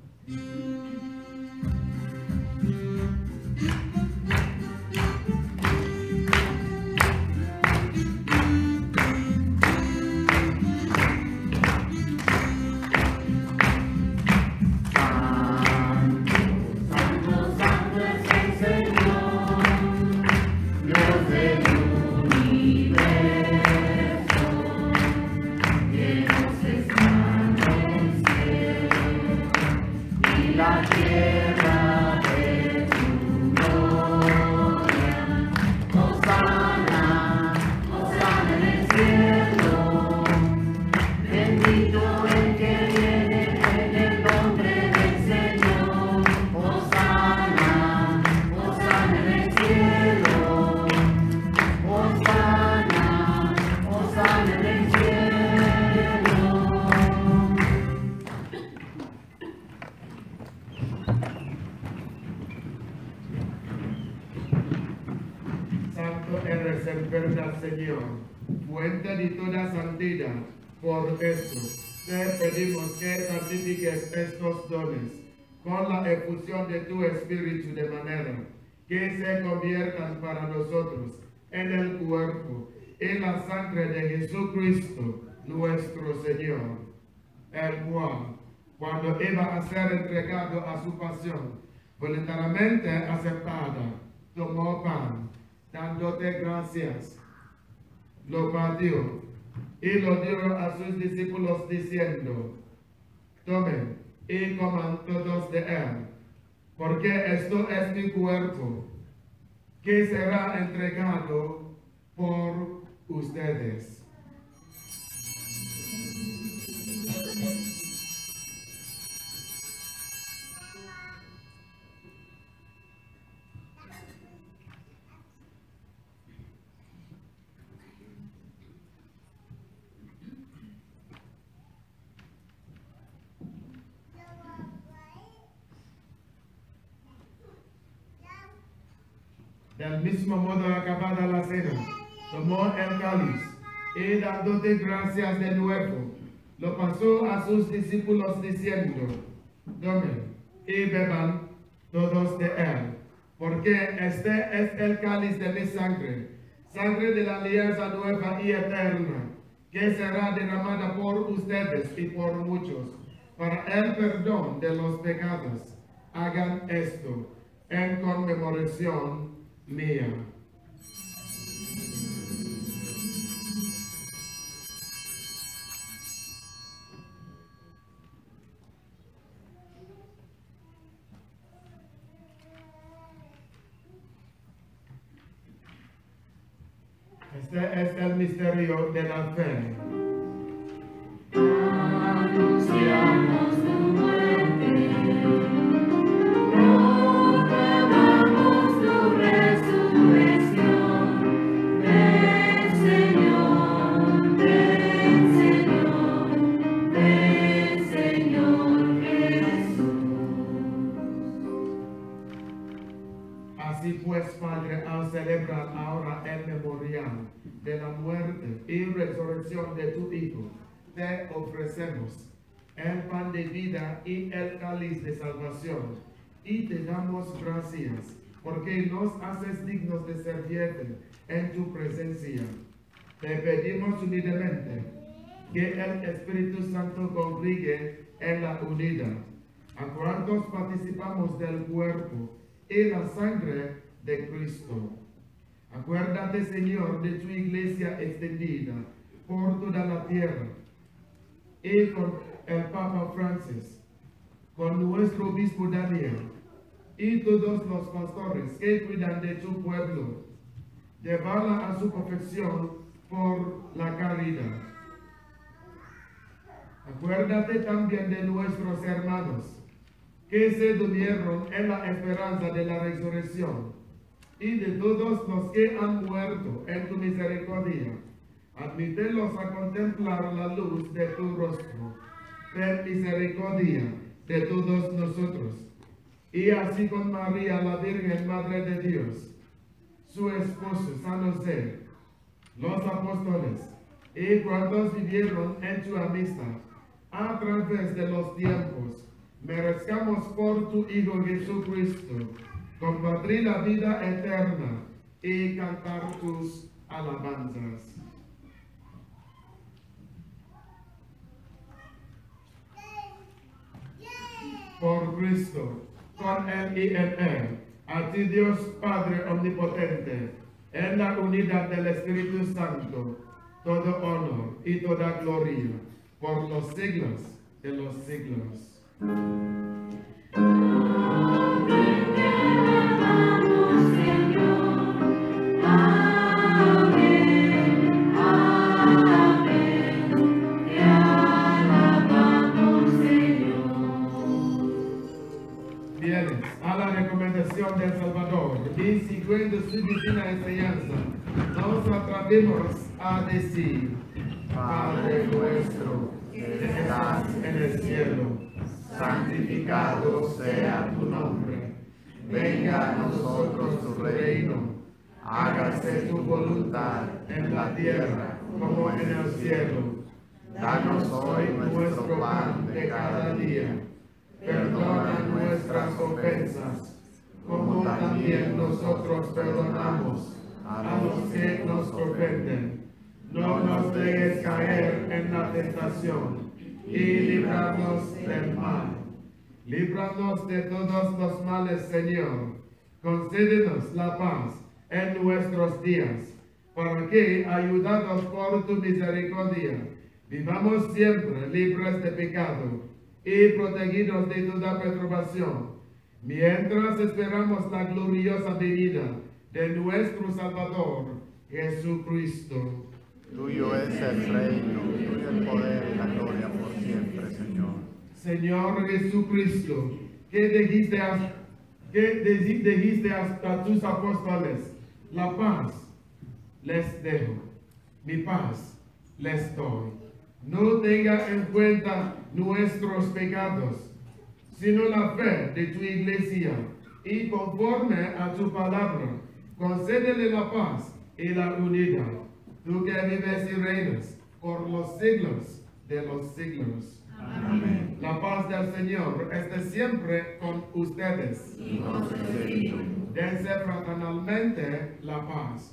Señor, fuente de toda santidad, por esto te pedimos que santifiques estos dones con la efusión de tu Espíritu, de manera que se conviertan para nosotros en el cuerpo y la sangre de Jesucristo nuestro Señor, el cual, cuando iba a ser entregado a su pasión, voluntariamente aceptada, tomó pan, dándote gracias, lo partió y lo dio a sus discípulos diciendo: tomen y coman todos de él, porque esto es mi cuerpo, que será entregado por ustedes. Del mismo modo, acabada la cena, tomó el cáliz y dándote gracias de nuevo, lo pasó a sus discípulos diciendo: tomen y beban todos de él, porque este es el cáliz de mi sangre, sangre de la alianza nueva y eterna, que será derramada por ustedes y por muchos, para el perdón de los pecados. Hagan esto en conmemoración mía. Este es el misterio de la fe. Anunciamos tu muerte, proclamamos tu resurrección. Ven, Señor. celebrar ahora el memorial de la muerte y resurrección de tu Hijo, te ofrecemos el pan de vida y el cáliz de salvación, y te damos gracias, porque nos haces dignos de servirte en tu presencia. Te pedimos humildemente que el Espíritu Santo congregue en la unidad a cuantos participamos del cuerpo y la sangre de Cristo. Acuérdate, Señor, de tu iglesia extendida por toda la tierra, y con el Papa Francis, con nuestro obispo Daniel, y todos los pastores que cuidan de tu pueblo, llevarla a su perfección por la caridad. Acuérdate también de nuestros hermanos que se durmieron en la esperanza de la resurrección, y de todos los que han muerto en tu misericordia. Admítelos a contemplar la luz de tu rostro. Ten misericordia de todos nosotros, y así con María, la Virgen Madre de Dios, su esposo San José, los apóstoles, y cuantos vivieron en tu amistad, a través de los tiempos, merezcamos por tu Hijo Jesucristo compartir la vida eterna y cantar tus alabanzas. Por Cristo, con Él y en Él, a ti Dios Padre Omnipotente, en la unidad del Espíritu Santo, todo honor y toda gloria, por los siglos de los siglos. A la recomendación del Salvador y siguiendo su divina enseñanza, nos atrevemos a decir: Padre nuestro que estás en el cielo, santificado sea tu nombre. Venga a nosotros tu reino. Hágase tu voluntad en la tierra como en el cielo. Danos hoy nuestro pan de cada día. Perdona nuestras ofensas, como también nosotros perdonamos a los que nos ofenden. No nos dejes caer en la tentación, y líbranos del mal. Líbranos de todos los males, Señor. Concédenos la paz en nuestros días, para que, ayudados por tu misericordia, vivamos siempre libres de pecado y protegidos de toda perturbación, mientras esperamos la gloriosa venida de nuestro Salvador, Jesucristo. Tuyo es el reino, tuyo el poder y la gloria por siempre, Señor. Señor Jesucristo, que dijiste a tus apóstoles: la paz les dejo, mi paz les doy. No tenga en cuenta nuestros pecados, sino la fe de tu iglesia, y conforme a tu palabra, concédele la paz y la unidad, tú que vives y reinas por los siglos de los siglos. Amén. La paz del Señor esté siempre con ustedes. Y con su espíritu. Dense fraternalmente la paz.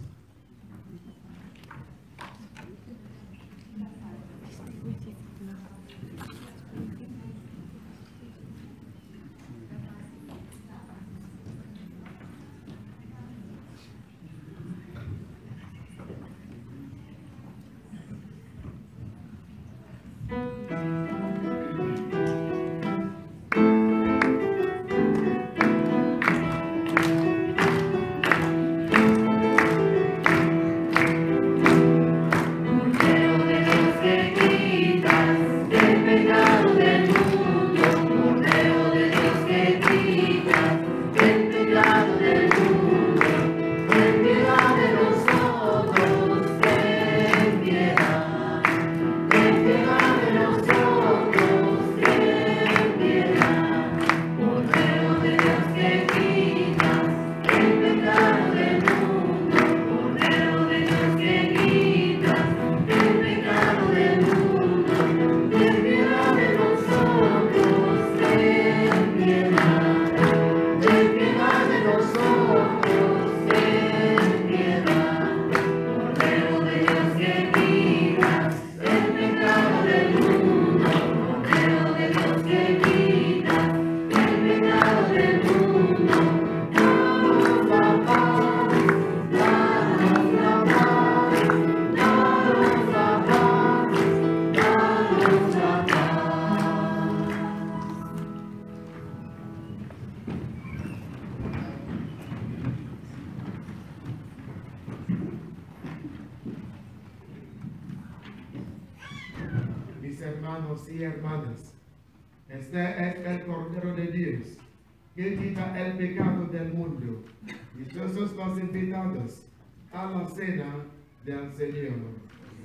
hermanos y hermanas, este es el Cordero de Dios, que quita el pecado del mundo. Dichosos los invitados a la cena del Señor.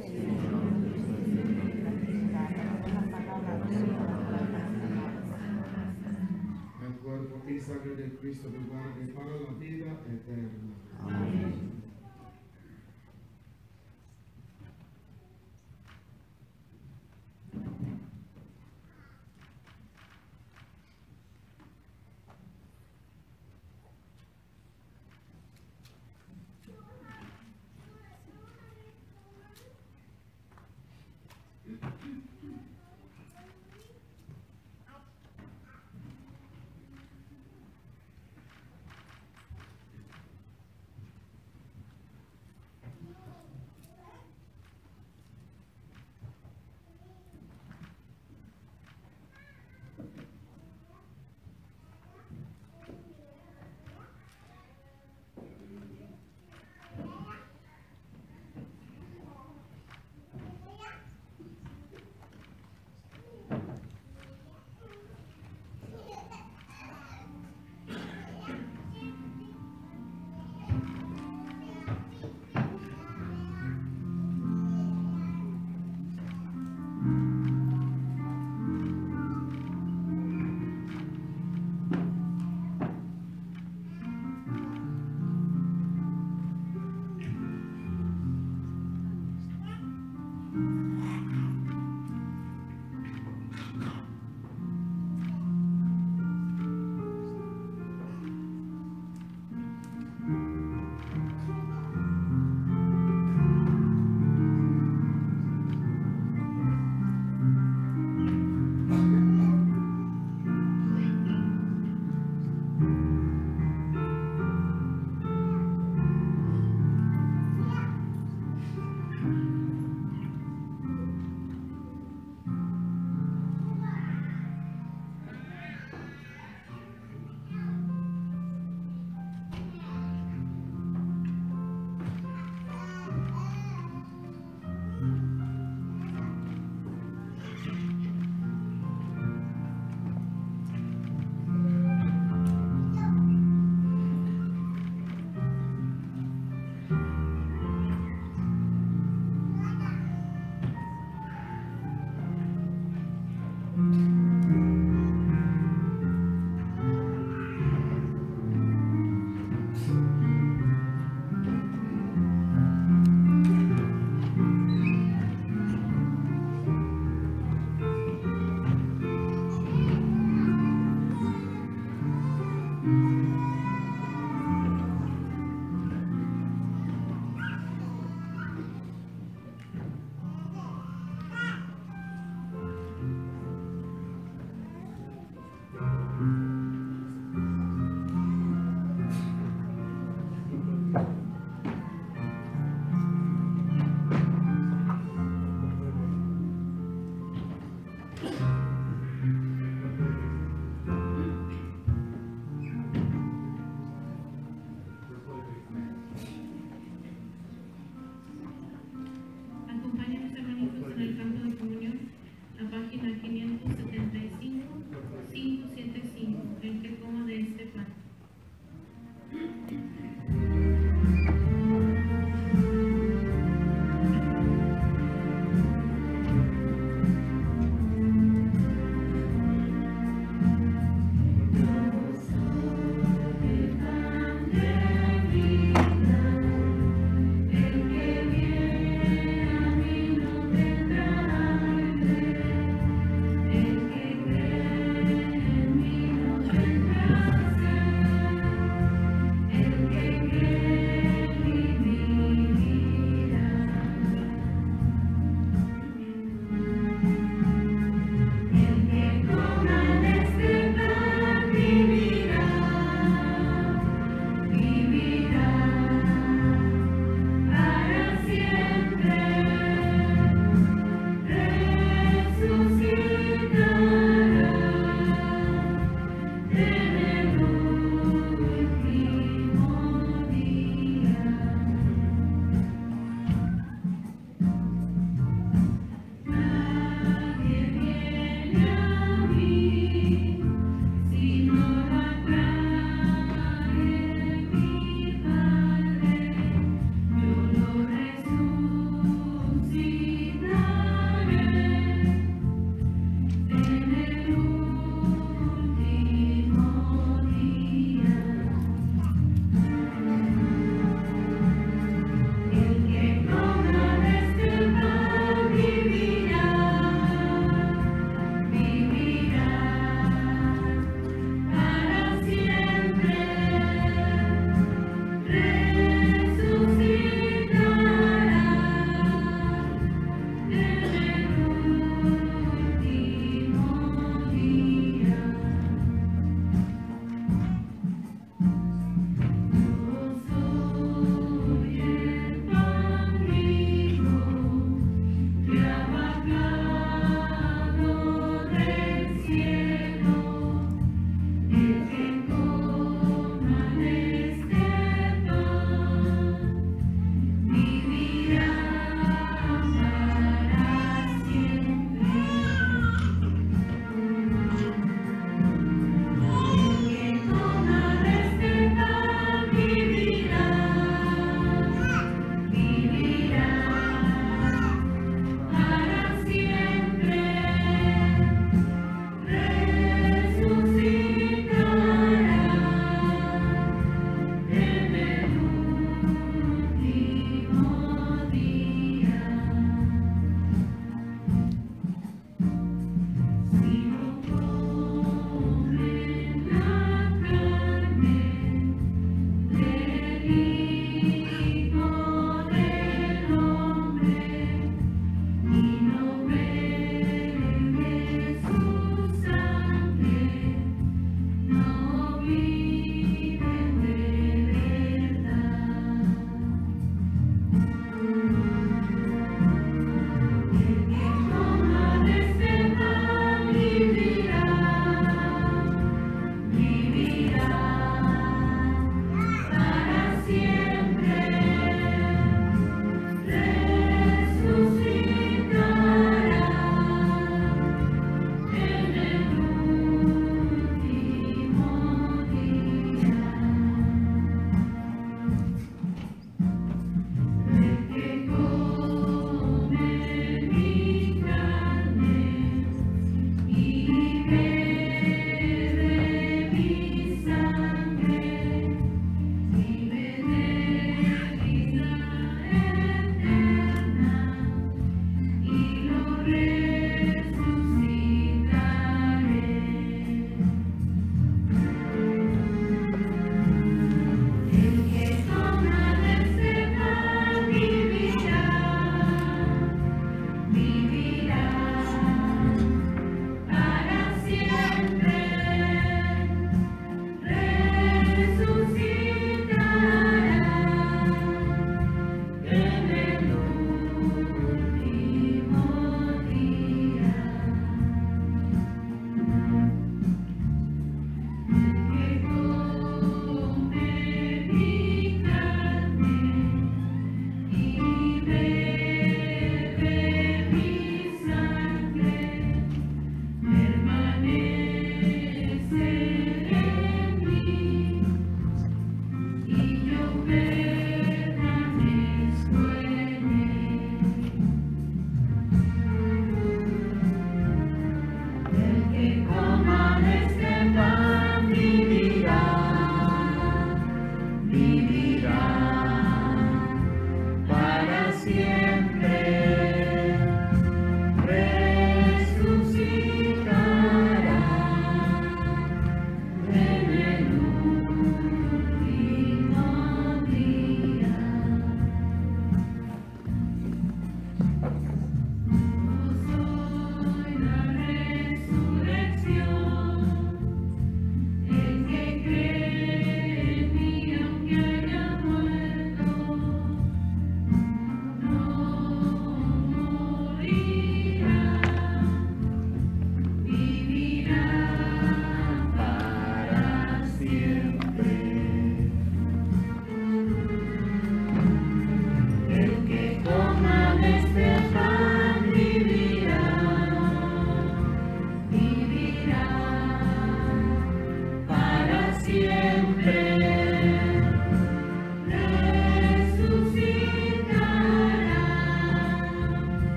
El cuerpo y sangre de Cristo nos guarde para la vida eterna. Amén.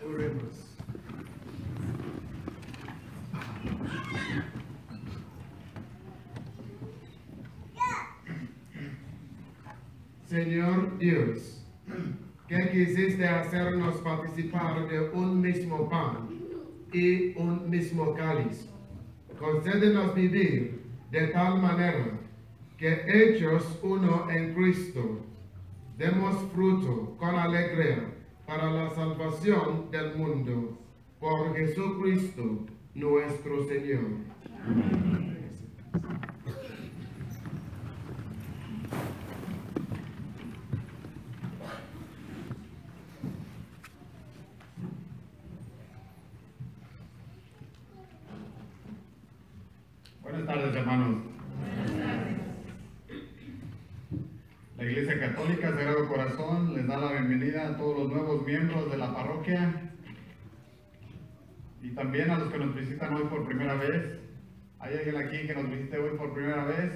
Oremos. Señor Dios, que quisiste hacernos participar de un mismo pan y un mismo cáliz, concédenos vivir de tal manera que hechos uno en Cristo, demos fruto con alegría para la salvación del mundo, por Jesucristo nuestro Señor. Amén. Buenas tardes, hermanos. La Iglesia Católica Sagrado Corazón les da la bienvenida a todos los nuevos miembros de la parroquia y también a los que nos visitan hoy por primera vez. ¿Hay alguien aquí que nos visite hoy por primera vez?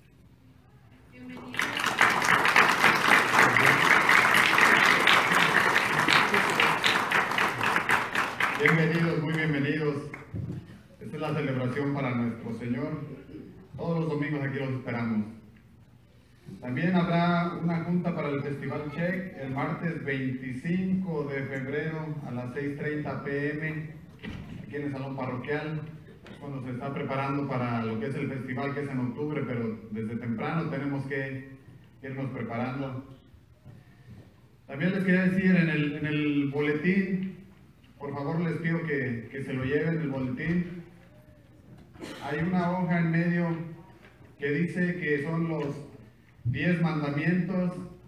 Bienvenidos, muy bienvenidos. Esta es la celebración para nuestro Señor. Todos los domingos aquí los esperamos. También habrá una junta para el Festival Check el martes 25 de febrero a las 6:30 p.m. aquí en el Salón Parroquial, cuando se está preparando para lo que es el festival, que es en octubre, pero desde temprano tenemos que irnos preparando. También les quería decir, en el boletín, por favor les pido que se lo lleven el boletín. Hay una hoja en medio que dice que son los 10 mandamientos,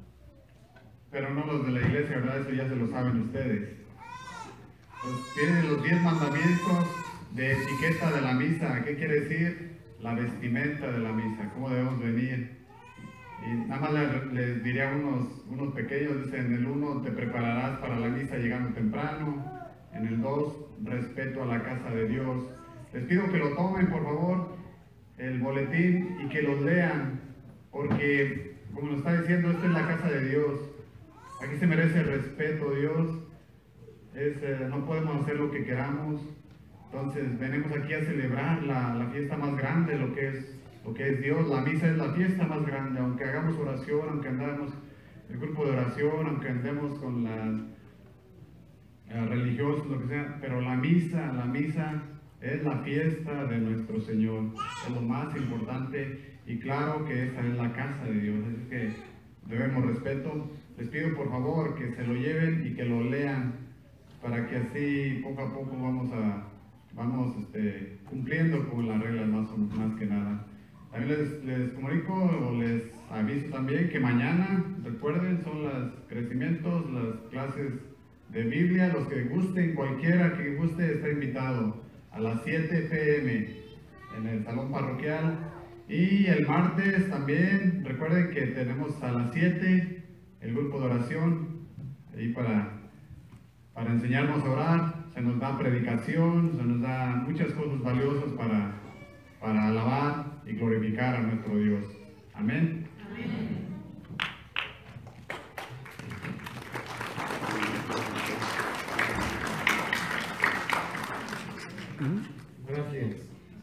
pero no los de la iglesia, ¿verdad? Eso ya se lo saben ustedes. Pues tienen los 10 mandamientos de etiqueta de la misa. ¿Qué quiere decir? La vestimenta de la misa, cómo debemos venir. Y nada más les diría unos pequeños. Dice, en el 1, te prepararás para la misa llegando temprano. En el 2, respeto a la casa de Dios. Les pido que lo tomen, por favor, el boletín, y que los lean, porque, como nos está diciendo, esta es la casa de Dios. Aquí se merece el respeto, Dios. No podemos hacer lo que queramos. Entonces, venimos aquí a celebrar la fiesta más grande, lo que es Dios. La misa es la fiesta más grande, aunque hagamos oración, aunque andamos en el grupo de oración, aunque andemos con las religiosos, lo que sea, pero la misa es la fiesta de nuestro Señor, es lo más importante, y claro que esta es la casa de Dios, así que debemos respeto. Les pido por favor que se lo lleven y que lo lean, para que así poco a poco vamos cumpliendo con las reglas más que nada. También les comunico o les aviso también que mañana, recuerden, son los crecimientos, las clases de Biblia. Los que gusten, cualquiera que guste está invitado a las 7 p.m. en el salón parroquial. Y el martes también, recuerden que tenemos a las 7 el grupo de oración, ahí para enseñarnos a orar. Se nos da predicación, se nos da muchas cosas valiosas para alabar y glorificar a nuestro Dios. Amén. Amén. Gracias.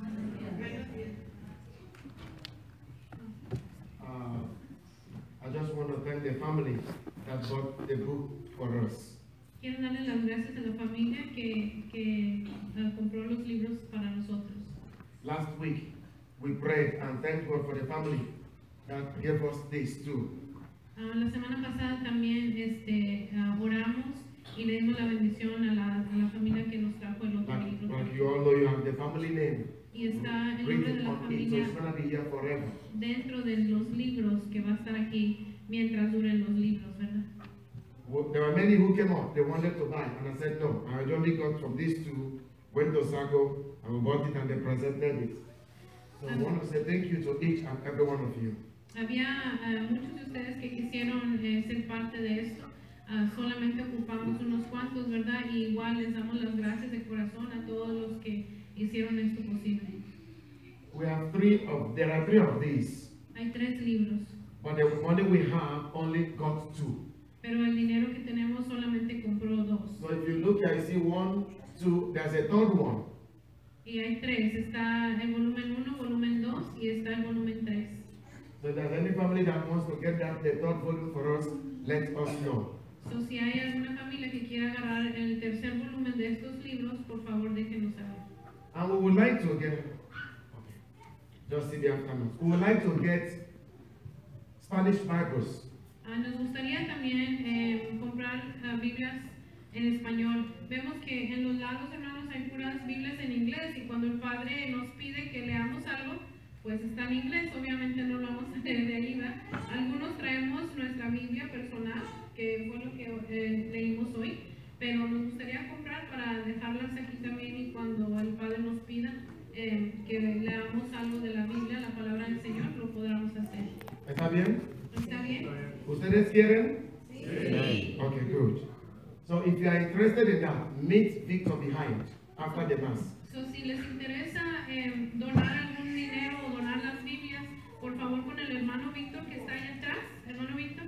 I just want to thank the family that bought the book for us. Quiero darle las gracias a la familia que compró los libros para nosotros. Last week, we prayed and thanked God for the family that gave us this too. La semana pasada también oramos y le dimos la bendición a la familia que nos trajo el otro libro. Like you all know, you have the family name. Y está el nombre de la familia dentro de los libros, que va a estar aquí mientras duren los libros, ¿verdad? There were many who came up, they wanted to buy, and I said no, I only got from these two, went to Sago, and we bought it and they presented it. So I want to say thank you to each and every one of you. Había muchos de ustedes que quisieron ser parte de esto. Solamente ocupamos unos cuantos, ¿verdad? Y igual les damos las gracias de corazón a todos los que hicieron esto posible. There are three of these. Hay 3 libros. But the money we have only got 2. pero el dinero que tenemos solamente compró 2. So if you look, I see 1, 2, there's a third one. Y hay 3, está el volumen 1, volumen 2 y está el volumen 3. So if there's any family that wants to get that, the third volume for us, let us know. So, si hay alguna familia que quiera agarrar el tercer volumen de estos libros, por favor déjenos saber. And we would like to get, just see the afternoon. We would like to get Spanish Bibles. Nos gustaría también comprar Biblias en español. Vemos que en los lados, hermanos, hay puras Biblias en inglés, y cuando el Padre nos pide que leamos algo, pues está en inglés. Obviamente no lo vamos a leer de ahí, ¿verdad? Algunos traemos nuestra Biblia personal, que fue lo que leímos hoy, pero nos gustaría comprar para dejarlas aquí también, y cuando el Padre nos pida que leamos algo de la Biblia, la palabra del Señor, lo podamos hacer. ¿Está bien? ¿Está bien? ¿Ustedes quieren? Sí. Okay, good. So if you are interested in that, meet Victor behind after the mass. So, si les interesa donar algún dinero o donar las Biblias, por favor con el hermano Víctor que está allá atrás. Hermano Víctor.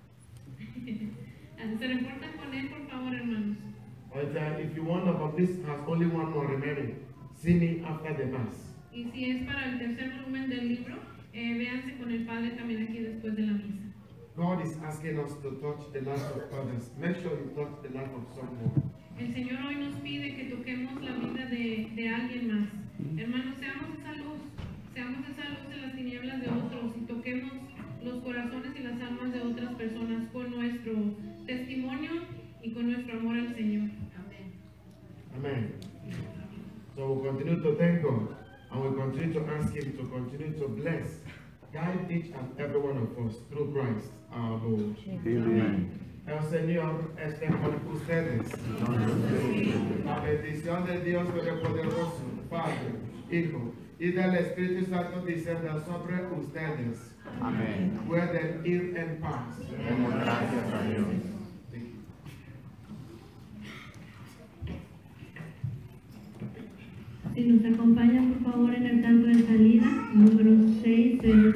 Se reportan con él, por favor, hermanos. But if you want, but this has only one more remaining. See me after the mass. Y si es para el tercer volumen del libro, véanse con el Padre también aquí después de la misa. God is asking us to touch the lives of others. Make sure you touch the life of someone. El Señor hoy nos pide que toquemos la vida de alguien más. Hermanos, seamos esa luz en las tinieblas de otros, y toquemos los corazones y las almas de otras personas con nuestro testimonio y con nuestro amor al Señor. Amén. Amen. So we'll continue to thank God, and we'll continue to ask Him to continue to bless, guide each and every one of us through Christ our Lord. Amen. El Señor esté con ustedes. La bendición de Dios Todopoderoso, Padre, Hijo y del Espíritu Santo descienda sobre ustedes. Amén. Pueden ir en paz. Demos gracias a Dios. Si nos acompañan por favor en el canto de salida, número 6.